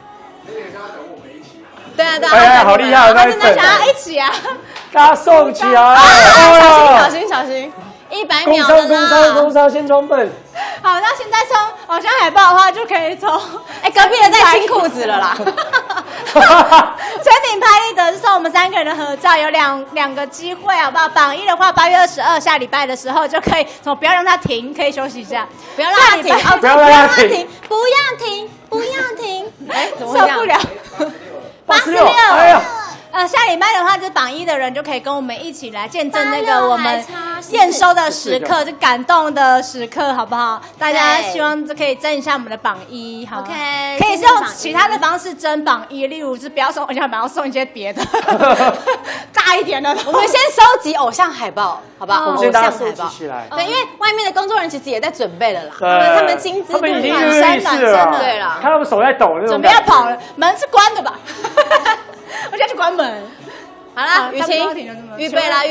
对啊， 好厉害！ 他真的想要一起啊！ 大家送起来！ 小心！100秒了。 工商先装笨。 好，那现在从偶像海报的话，就可以从隔壁的在清裤子了啦。 全品拍立得是送我们3个人的合照，有两个机会，好不好？榜一的话，8月22下礼拜的时候就可以，不要让它停，可以休息一下， 不要让它停， 不要让它停， 不要停！ 怎么受不了？86， 哎呀！ 下礼拜的话，就是榜一的人就可以跟我们一起来见证那个我们验收的时刻，就感动的时刻，好不好？大家希望可以争一下我们的榜一，好 ，OK， 可以是用其他的方式争榜一，例如是不要送偶像海报，要送一些别的大一点的。 我们先收集偶像海报，好不好？ 我们先大家收集起来。 对，因为外面的工作人员其实也在准备了啦，他们亲自他们已经暖身了， 对啦， 看他们手在抖那种。 准备要跑了，门是关的吧？我现在去关门。 好啦，雨晴，预备啦！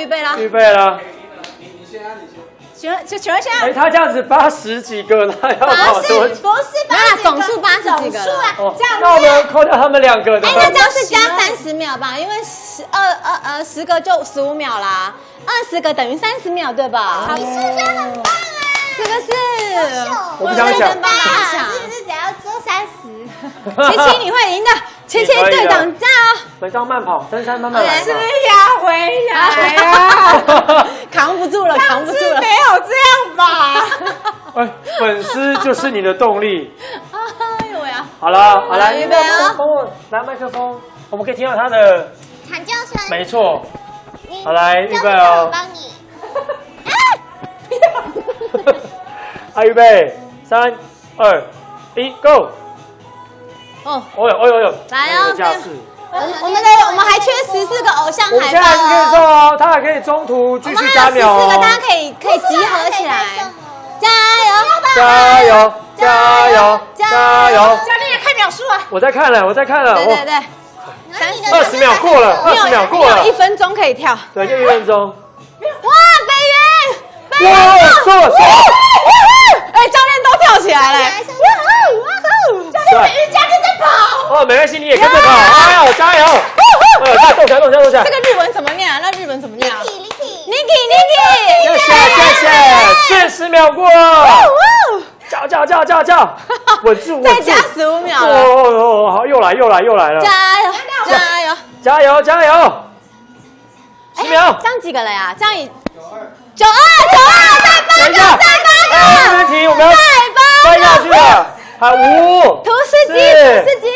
请问现在？ 他这样子80几个，那要跑多久？ 不是80， 总数80几个。 这样， 那我们扣掉他们2个的。 那这样是加30秒吧？因为10个就15秒啦，20个等于30秒，对吧？ 你数学很棒是不是？ 我不想讲， 是不是只要做30？ 七七你会赢的，七七队长加油！ 本上慢跑，登山慢慢来。 是要回来呀！ 扛不住了， 没有这样吧？ 粉丝就是你的动力。 哎呦呀！ 好了， 预备啊！ 帮我拿麦克风，我们可以听到他的惨叫声。 没错。好，来预备哦。 帮你。 预备，3、2、1 ，Go！ 有， 来哦！我们还缺14个偶像海报。 我们现在还可以送哦，他还可以中途继续加秒哦。 14个，大家可以集合起来， 加油！ 教练也看秒数啊！ 我在看了。 对。 20秒过了，20秒过了 ，1分钟可以跳。 对，就1分钟。 哇，北原！ 哇，做！ 教练都跳起来了。 教练瑜伽跟着跑。 没关系，你也跟着跑。哎呦，加油！动起来！ 这个日文怎么念啊？那谢，40秒过，叫，稳住， 再加15秒了。 哦，好，又来了， 加油！ 10秒， 这样几个了呀？这样92， 等一下，没问题，我们要翻下去了，还5， 图示机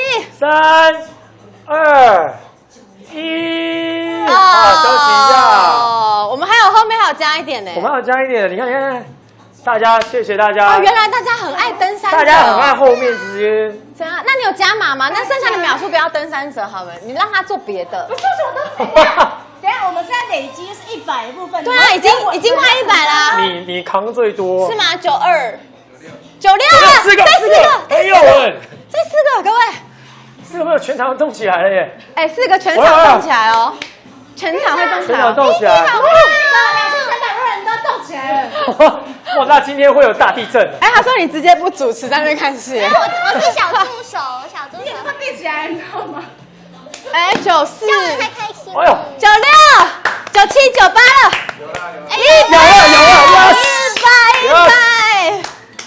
3、2、1，好，休息一下。 我们后面还有加一点呢。 我们还要加一点，你看，大家谢谢大家。 原来大家很爱登山者， 大家很爱后面直接。 怎样？那你有加码吗？那剩下的秒数不要登山者好了，你让他做别的。 不是什么都等一下，我们现在累积是100的部分。 对啊，已经快100啦。 你扛最多是吗？92、96， 再4个，没有人， 再4个，各位。 4个没有，全场动起来了耶！ 哎，4个全场动起来哦，全场会动起来， 全场动起来。 2300多人都动起来了。 哇，那今天会有大地震。 哎，他说你直接不主持，在那边看戏。 我是小助手， 你也会闭起来，你知道吗？ 哎，94， 这样太开心。 哎呦 96、97、98了，100，100。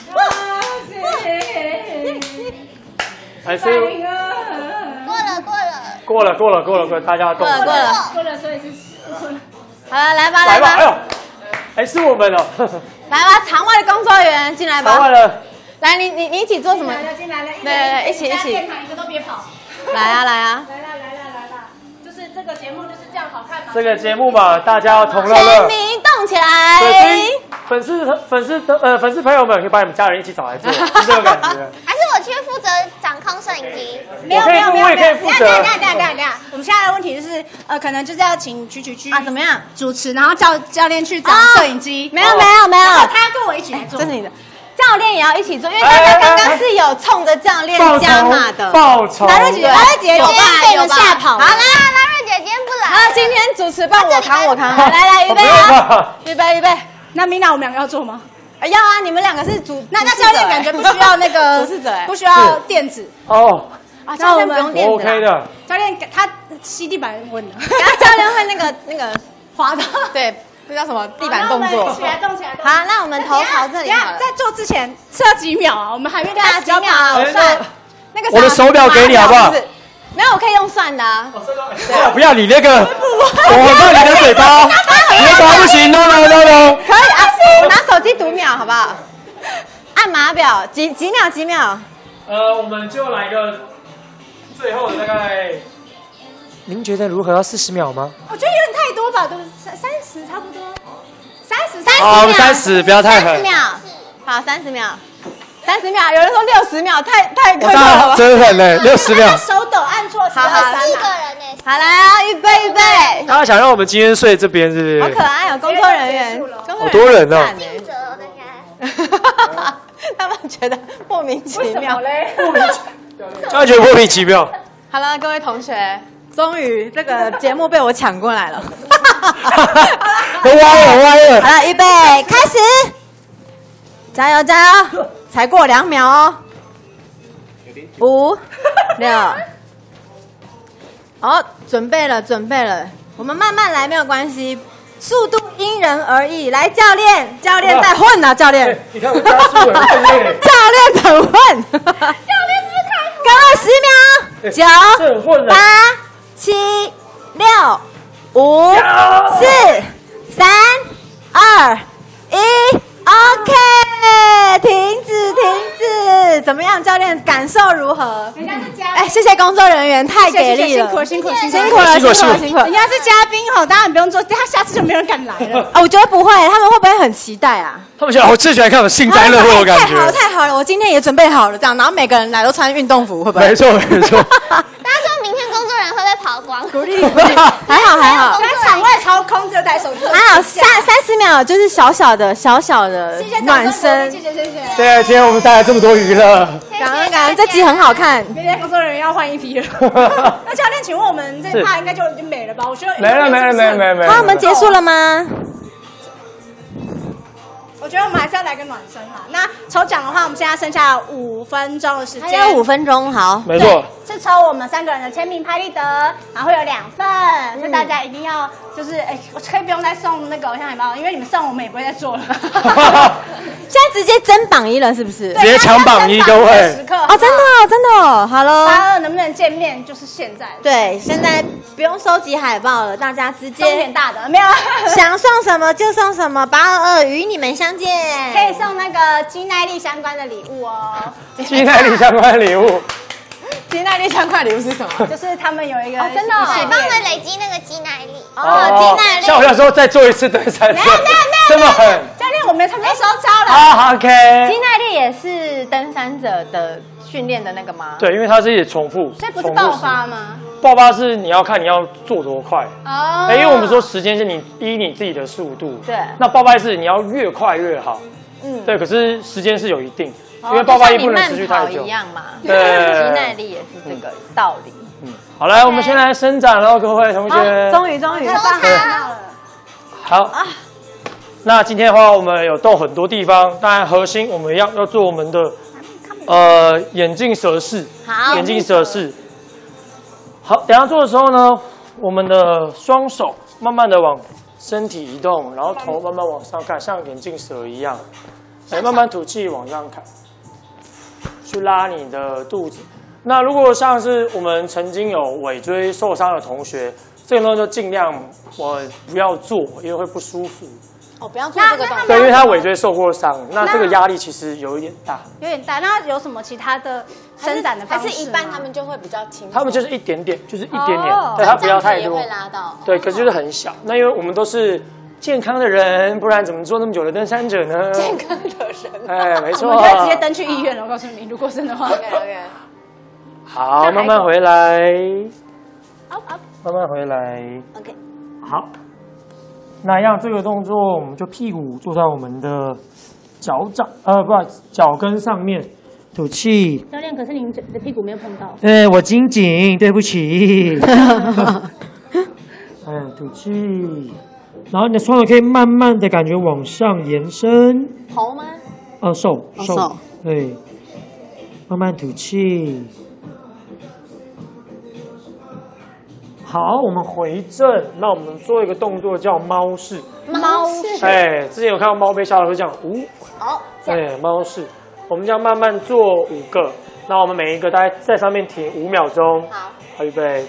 还是过了， 大家动过了，所以是好了，来吧， 哎呦，哎，是我们哦。 来吧，场外的工作人员进来吧。 场外的， 来，你一起做什么？ 进来了， 对，一起。 电台一个都别跑。 来啊！ 来啦！就是这个节目就是这样好看嘛。 这个节目嘛，大家要同乐全乐。 民动起来！ 粉丝朋友们，可以把你们家人一起找来做，是这个感觉。 还是我去负责掌控摄影机？ 没有， 我也可以负责。 等下，我们现在的问题就是可能就是要请曲啊，怎么样主持，然后叫教练去找摄影机。 没有， 然后他跟我一起来做。 这是你的。教练也要一起做，因为大家刚刚是有冲着教练加码的。 报仇！ 来瑞姐今天被你们吓跑。 好啦，瑞姐今天不来。 好，今天主持棒我扛。来，预备啊！预备。 那米娜，我们2个要做吗？ 要啊，你们2个是那教练感觉不需要那个主持者， 不需要垫子哦。 啊，教练不用垫子 ，OK 的。 教练他吸地板稳的， 然后教练会那个滑的， 对，这叫什么地板动作？ 起来动。 好，那我们头朝这里好了。 在做之前是要几秒啊？我们还没开始几秒算。那个我的手表给你好不好？ 没有，我可以用算的啊。 不要你那个，我很怕你的嘴巴，你的嘴巴不行，no。 可以啊，我拿手机读秒好不好？按码表，几秒？ 我们就来个最后的大概。您觉得如何？要40秒吗？ 我觉得有点太多吧，都30差不多。30。 好，30，不要太狠。 30秒，好，30秒。30秒，有人说60秒，太快了吧？ 真狠嘞，60秒。 手抖按错， 好，4个人呢。 好，来啊，预备。 大家想让我们今天睡这边是不是？ 好可爱哦，工作人员， 好多人哦。 他们觉得莫名其妙。 他觉得莫名其妙。 好了，各位同学，终于这个节目被我抢过来了。 歪了。 好了，预备，开始。加油！才过2秒哦。5、6。好，准备了。我们慢慢来，没有关系，速度因人而异。来，教练在混啊，教练。 你看我加速很混耶。 教练很混。教练是不是开混？给我10秒。9、8、7、6、5、4、3、2、1。OK， 停止，怎么样，教练感受如何？ 人家是嘉宾， 哎，谢谢工作人员，太给力了， 辛苦了。 人家是嘉宾哦，当然不用做，他下次就没人敢来了。 啊，我觉得不会，他们会不会很期待啊？ 他们想，我最喜欢看我幸灾乐祸的感觉。 太好了，我今天也准备好了，这样，然后每个人来都穿运动服，会不会？ 没错。 大家说明天工作人员会被跑光？ 鼓励，还好。 在场外超空，只有带手机。 还好30秒，就是小小的暖身。 谢谢。 对，今天我们带来这么多娱乐， 感恩，这集很好看。 明天工作人员要换一批了。那教练，请问我们这趴应该就已经没了吧？我觉得没了。 好，我们结束了吗？ 我觉得我们还是要来个暖身哈。那抽奖的话，我们现在剩下5分钟的时还间。 有5分钟，好。 没错。 是抽我们3个人的签名拍立得，然后会有2份，所以大家一定要就是我可以不用再送那个偶像海报，因为你们送我们也不会再做了。 现在直接争榜1了，是不是？ 直接抢榜1，各位。 哦，真的哦，真的哦，好喽。 8、2能不能见面就是现在。 对，现在不用收集海报了，大家直接重点大的没有， 想送什么就送什么，822与你们相见。 可以送那个肌耐力相关的礼物哦。 肌耐力相关的礼物。 肌耐力相关的礼物是什么？ 就是他们有一个真的哦对，帮我们累积那个肌耐力。 肌耐力。 像我那时候再做一次登山社，这么狠。 教练，我们差不多收操了。 啊 ，OK。 肌耐力也是登山者的训练的那个吗？ 对，因为它是一直重复。 所以不是爆发吗？ 爆发是你要看你要做多快。 哦。 因为我们说时间是你依你自己的速度。 对。 那爆发是你要越快越好。 嗯。 对，可是时间是有一定。因为爆发力不能持续太久一样嘛， 对， 肌耐力也是这个道理。 好，来，我们先来伸展喽，各位同学。 终于， 太棒了。 好，那今天的话，我们有动很多地方，当然核心我们要做我们的眼镜蛇式，眼镜蛇式。好，等一下做的时候呢，我们的双手慢慢的往身体移动，然后头慢慢往上看，像眼镜蛇一样，慢慢吐气往上看。去拉你的肚子。那如果像是我们曾经有尾椎受伤的同学，这个东西就尽量不要做，因为会不舒服。 哦，不要做这个动作。 对，因为他尾椎受过伤，那这个压力其实有一点大。 有点大。那有什么其他的伸展的方式？ 还是一般他们就会比较轻松。 他们就是一点点，就是一点点，对，他不要太多。 也会拉到。 对，可是就是很小。那因为我们都是健康的人，不然怎么做那么久的登山者呢？ 健康的人， 哎，没错。 我们就会直接登去医院了。我告诉你，如果真的话。 OK。 好，慢慢回来。慢慢回来。 OK。 好。那样这个动作，我们就屁股坐在我们的脚跟上面，吐气。 教练，可是您的屁股没有碰到。 我紧紧，对不起。吐气。然后你的双手可以慢慢的感觉往上延伸。 头吗？ 手。对，慢慢吐气。好，我们回正。那我们做一个动作叫猫式。 猫式。 之前有看到猫被吓了，会这样对，猫式。我们这样慢慢做5个。那我们每一个大概在上面停5秒钟。好，预备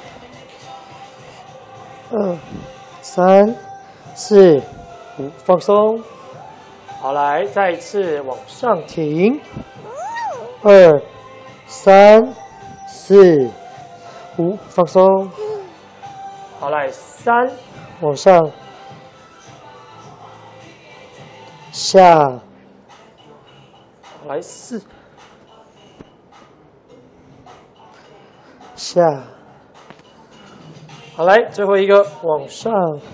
，Go。2、3、4、5，放松。好，来，再一次往上停。2、3、4、5，放松。好，来3，往上下。来4，下。好，来最后一个往上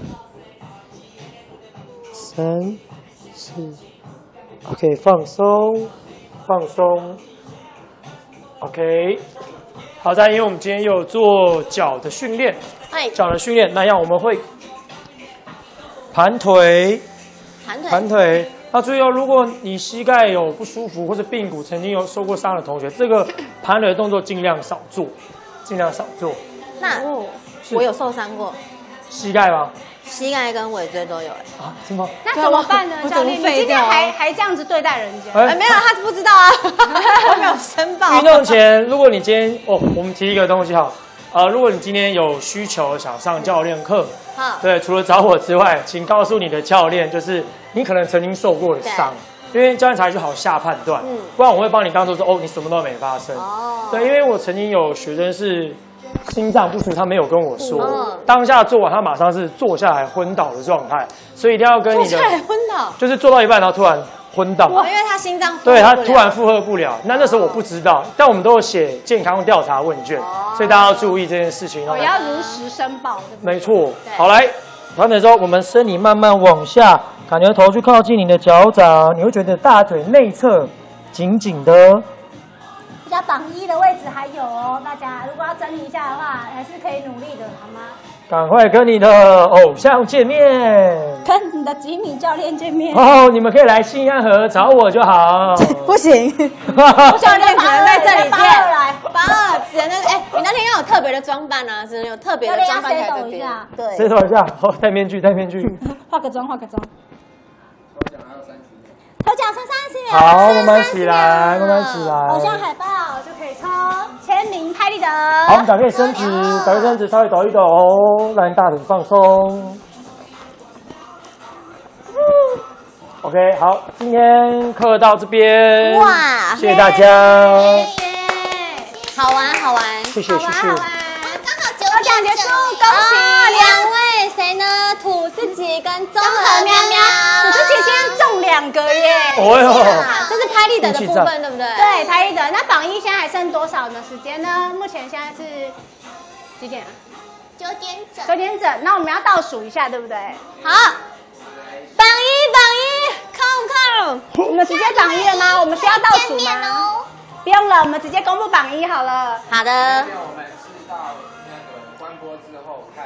，3、4 ，OK， 放松，放松 ，OK。好在，因为我们今天又有做脚的训练，脚的训练，那样我们会盘腿。那注意哦，如果你膝盖有不舒服或者髌骨曾经有受过伤的同学，这个盘腿的动作尽量少做， 那我有受伤过， 膝盖吗？ 膝盖跟尾椎都有真的？ 那怎么办呢？教练，你今天还这样子对待人家？ 没有，他不知道啊，我没有申报。 运动前，如果你今天我们提一个东西哈，如果你今天有需求想上教练课，对，除了找我之外，请告诉你的教练，就是你可能曾经受过的伤，因为教练才去好下判断，不然我会帮你当做说你什么都没发生。对，因为我曾经有学生是心脏不舒服，他没有跟我说，当下做完他马上是坐下来昏倒的状态，所以一定要跟你的坐下来昏倒， 就是做到一半然后突然昏倒， 因为他心脏对他突然负荷不了。那时候我不知道，但我们都有写健康调查问卷，所以大家要注意这件事情。 我要如实申报。 没错。好，来盘腿之后，我们身体慢慢往下，感觉头去靠近你的脚掌，你会觉得大腿内侧紧紧的。 比较榜1的位置还有哦，大家如果要整理一下的话，还是可以努力的，好吗？ 赶快跟你的偶像见面， 跟你的吉米教练见面。 哦，你们可以来信安河找我就好。 不行，教练只能在这里见。8只能在你那天要有特别的装扮啊，只能有特别的装扮才在这边。对， 谁抖一下？好，戴面具，戴面具。 化个妆，化个妆。 头奖剩30秒。 好，慢慢起来，慢慢起来。 偶像海报就可以抽签名拍立得。 好，我们打开伸直，打开伸直，稍微抖一抖，让大腿放松。OK， 好，今天课到这边， 哇， 谢谢大家， 好玩好玩， 谢谢谢谢。 刚好9 抽奖结束，恭喜 2位，谁呢？土司吉跟综合喵喵， 土司吉今天中2个耶！ 哦哟， 这是拍立得的部分，对不对？ 对，拍立得。那榜一现在还剩多少的时间呢？目前现在是几点啊 9点整。 9点整。那我们要倒数一下，对不对？ 好，榜一，空。 你们直接榜一了吗？我们需要倒数见面吗？ 哦。 不用了，我们直接公布榜一好了。 好的。 我们是到那个关播之后看。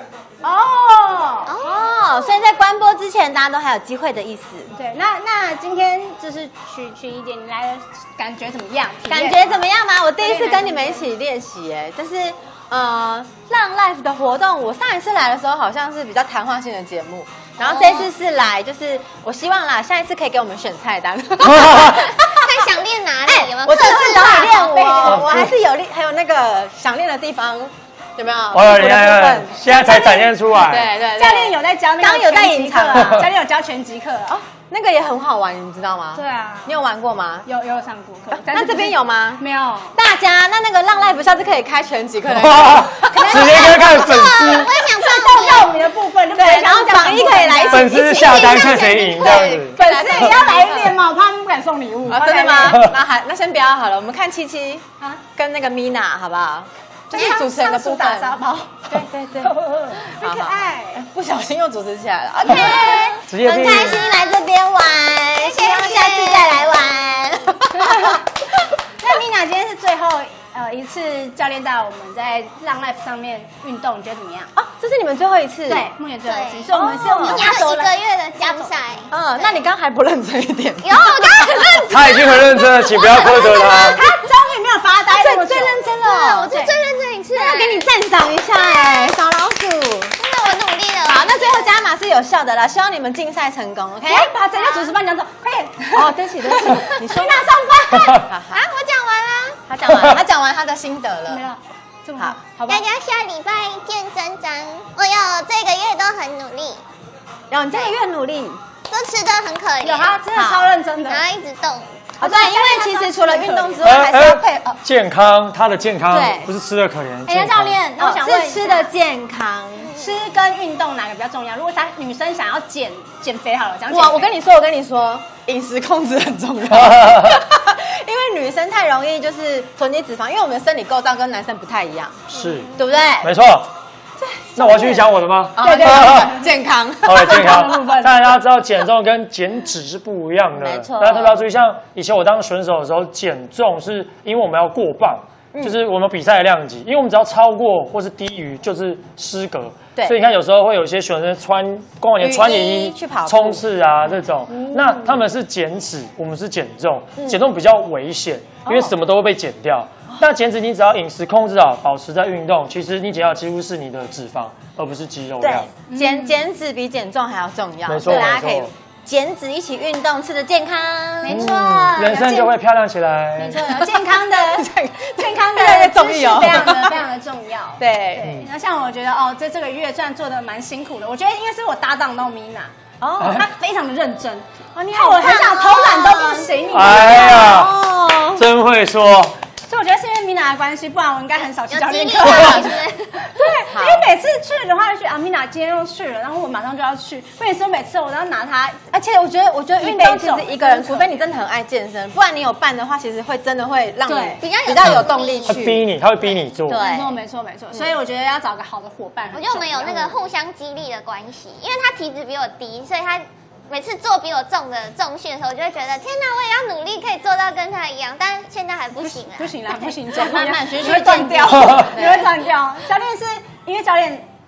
哦， 所以在关播之前，大家都还有机会的意思。 对，那今天就是曲一姐，你来的感觉怎么样？ 感觉怎么样吗？我第一次跟你们一起练习，就是浪 Life 的活动，我上一次来的时候好像是比较谈话性的节目，然后这次是来，就是我希望啦，下一次可以给我们选菜单。 看想练哪里？有没有？ 我这次导演练我还是有练，还有那个想练的地方，有没有？ 哦，你看，现在才展现出来。 对， 教练有在教那个， 刚有在隐藏啊， 教练有教拳击课哦， 那个也很好玩，你知道吗？ 对啊， 你有玩过吗？ 有上过课， 那这边有吗？ 没有。 大家，那个浪 Life 下次可以开拳击课， 直接跟看粉丝， 我也想报名的部分， 对，然后榜一可以来一起， 粉丝下单看谁赢这样子。 粉丝也要来一点嘛，我怕他们不敢送礼物。 真的吗？那先不要好了，我们看77啊，跟那个 Mina 好不好？就是主持人的部分。 打沙包， 对， 很可爱。 不小心又主持起来了。OK， 很开心来这边玩，希望下次再来玩。 那 Mina 今天是最后一次教练带我们在浪 Life 上面运动，你觉得怎么样？ 哦，这是你们最后一次。 对，目前最后一次， 对所以我们是我们明年是1个月的竞赛。 那你刚刚还不认真一点？ 有，我刚刚很认真。 他已经很认真了，请不要苛责他。 他终于没有发呆， 最认真了， 我是最认真一次。 要给你赞赏一下哎，小老鼠。 真的，我努力了。 好，那最后加码是有效的啦，希望你们竞赛成功 ，OK？ 把整个主持棒讲走，快点！ 哦，对不起，你说你拿上班。 啊，我讲完啦。 他讲完他的心得了。 没有，这么好， 好吧大。家下礼拜见真章。我有这个月都很努力， 然后你这个月努力。 都吃的很可怜。 有他真的超认真的。 然后一直动。 哦，对，因为其实除了运动之外，还是要配合健康，他的健康对不是吃的可怜。 哎，教练，那我想问， 是吃的健康。 吃跟运动哪个比较重要？如果女生想要减肥好了，讲哇，我跟你说，饮食控制很重要，因为女生太容易就是囤积脂肪，因为我们的生理构造跟男生不太一样， 是， 对不对？ 没错。那我要继续讲我的吗？ 对，健康。 对，健康。当然大家知道减重跟减脂是不一样的， 没错大家特别要注意。像以前我当选手的时候，减重是因为我们要过磅。就是我们比赛的量级，因为我们只要超过或是低于就是失格， 对， 所以你看有时候会有一些选手光完年穿雨衣去跑冲刺啊这种，那他们是减脂，我们是减重，减重比较危险，因为什么都会被减掉。那减脂你只要饮食控制好，保持在运动，其实你减掉几乎是你的脂肪，而不是肌肉量。 对，减脂比减重还要重要， 没错大家可以减脂一起运动，吃的健康， 没错， 人生就会漂亮起来。 没错，有健康的知识非常的重要。 对， 那像我觉得这个月虽然做的蛮辛苦的，我觉得应该是我搭档到 Mina。她非常的认真，你看我很想偷懒都不行， 哎呀，真会说。 所以我觉得是因为 Mina 的关系，不然我应该很少去教练课。对，因为每次去的话就觉得Mina 今天又去了，然后我马上就要去。或者说每次我都要拿它， 而且我觉得运动其实一个人，除非你真的很爱健身，不然你有伴的话，其实会真的会让你比较有动力去。 他会逼你做。 没错。所以我觉得要找个好的伙伴。 我觉得我们有那个互相激励的关系，因为他体脂比我低，所以他每次做比我重的重训的时候，我就会觉得天哪，我也要努力可以做到跟他一样，但现在还不行啊， 不行， 慢慢学你会断掉，你会断掉。教练是因为教练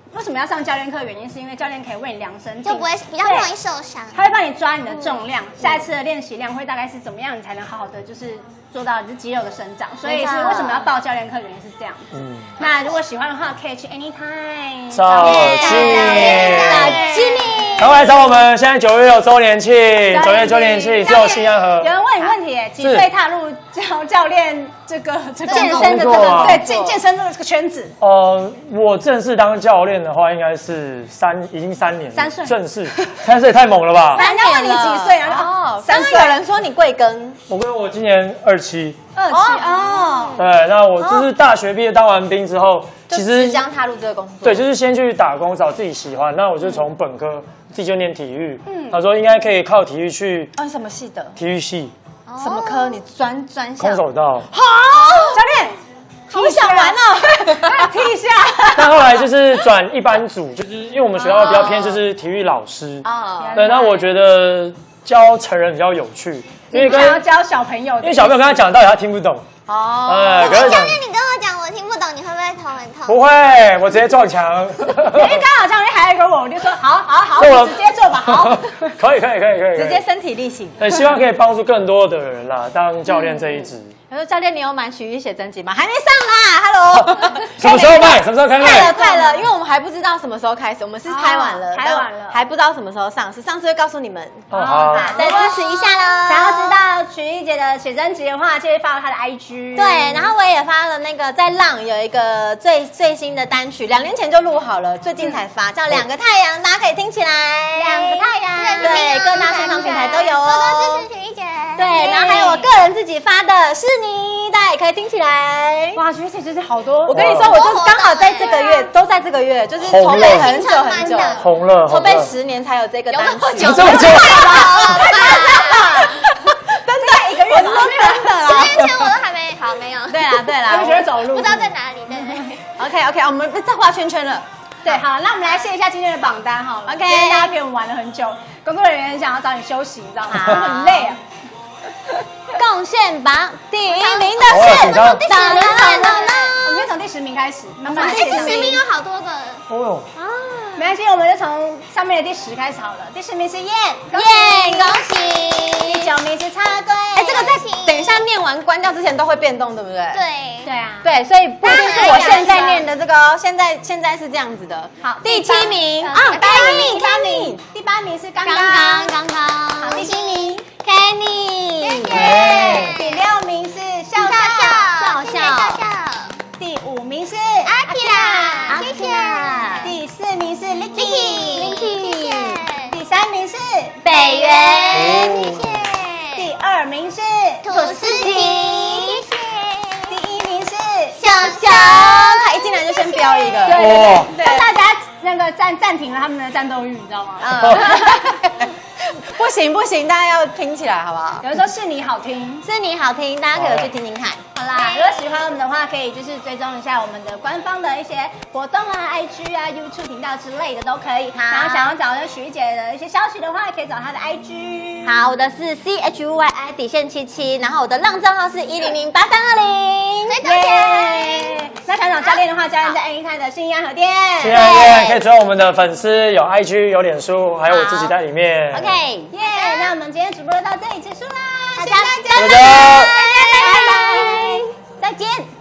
为什么要上教练课？原因是因为教练可以为你量身定就不会比较不容易受伤。 他会帮你抓你的重量，下一次的练习量会大概是怎么样，你才能好好的就是做到你的肌肉的生长。所以是为什么要报教练课？原因是这样子。那如果喜欢的话，可以去 Anytime 找 Jimmy， 赶快来找我们！现在9月有周年庆，9月周年庆只有新安和。 有人问你问题，几岁踏入教练这个健身的这个对健身这个圈子？ 我正式当教练的话，应该是已经3年了。 3岁正式3岁太猛了吧 ？3年问你几岁啊？ 哦，3岁。有人说你贵庚？ 我今年27。 哦。 对，那我就是大学毕业当完兵之后，其实即将踏入这个工作。 对，就是先去打工，找自己喜欢。那我就从本科自己就念体育，他说应该可以靠体育去。 你什么系的？ 体育系。 什么科？你专空手道。 好，教练。 好想玩哦， 踢一下。 但后来就是转一般组，就是因为我们学校比较偏就是体育老师。对，那我觉得教成人比较有趣，因为想要教小朋友， 因为小朋友跟他讲道理他听不懂。 可是教练，你跟我讲我听不懂，你会不会头很痛？ 不会，我直接撞墙。 因为刚好教练还有一个我就说好，你直接做吧，好。 可以， 直接身体力行。 对，希望可以帮助更多的人啦，当教练这一职。 他说：“教练，你有买许玉写真集吗？还没上啦 ，Hello。 什么时候卖？什么时候开卖？ 快了，因为我们还不知道什么时候开始，我们是拍完了，还不知道什么时候上市，上次会告诉你们。 好， 再支持一下喽。 想要知道曲艺姐的写真集的话，就会发到她的 IG。 对，然后我也发了那个在浪有一个最新的单曲，2年前就录好了，最近才发，叫《2个太阳》，大家可以听起来。 2个太阳， 对，各大线上平台都有哦。 多多支持曲艺姐。 对，然后还有我个人自己发的是你，大家也可以听起来。 哇，曲艺姐真是好多。 我跟你说，我就是刚好在这个月，都在这个月，就是筹备很久， 红了， 筹备10年才有这个单曲， 有这么久？ 真的1个月，我是说真的啦。 10年前我都还没好，没有。 对啦， 他们学走路， 不知道在哪里。对。 OK， 我们再画圈圈了。 对，好，那我们来谢一下今天的榜单好了。OK， 今天大家陪我们玩了很久，工作人员很想要找你休息，你知道吗？很累啊。 贡献榜第1名的是， 我们就从第10名开始，慢慢第10名有好多个。 哦。 没关系，我们就从上面的第10开始好了。第10名是燕， 恭喜。 第9名是插队。 这个在等一下念完关掉之前都会变动，对不对？ 对啊。 对，所以不一定是我现在念的这个哦，现在是这样子的。 好， 第7名 8名，第8名是刚刚。 好， 第7名 Kenny， 第6名是笑，第5名是阿基拉，谢谢。 第4名是 Licky， 第3名是北原，谢谢。 第2名是吐司机，谢谢。 第1名是小熊， 他一进来就先标一个， 对，让大家那个暂停了他们的战斗欲，你知道吗？ 不行，大家要听起来好不好？ 有人说是你好听， 是你好听，大家可以去听听看。 好啦，如果喜欢我们的话，可以就是追踪一下我们的官方的一些活动啊、IG 啊、YouTube 频道之类的都可以。然后想要找曲艺姐的一些消息的话，可以找她的 IG。 好，我的是 CHUYI_77，然后我的浪账号是1008320。 那想找教练的话，教练在 Anytime 的信义安和店。 信义安和店可以追我们的粉丝，有 IG， 有脸书，还有我自己在里面。 OK， 那我们今天直播就到这里结束啦， 大家谢谢大家，拜拜，再见。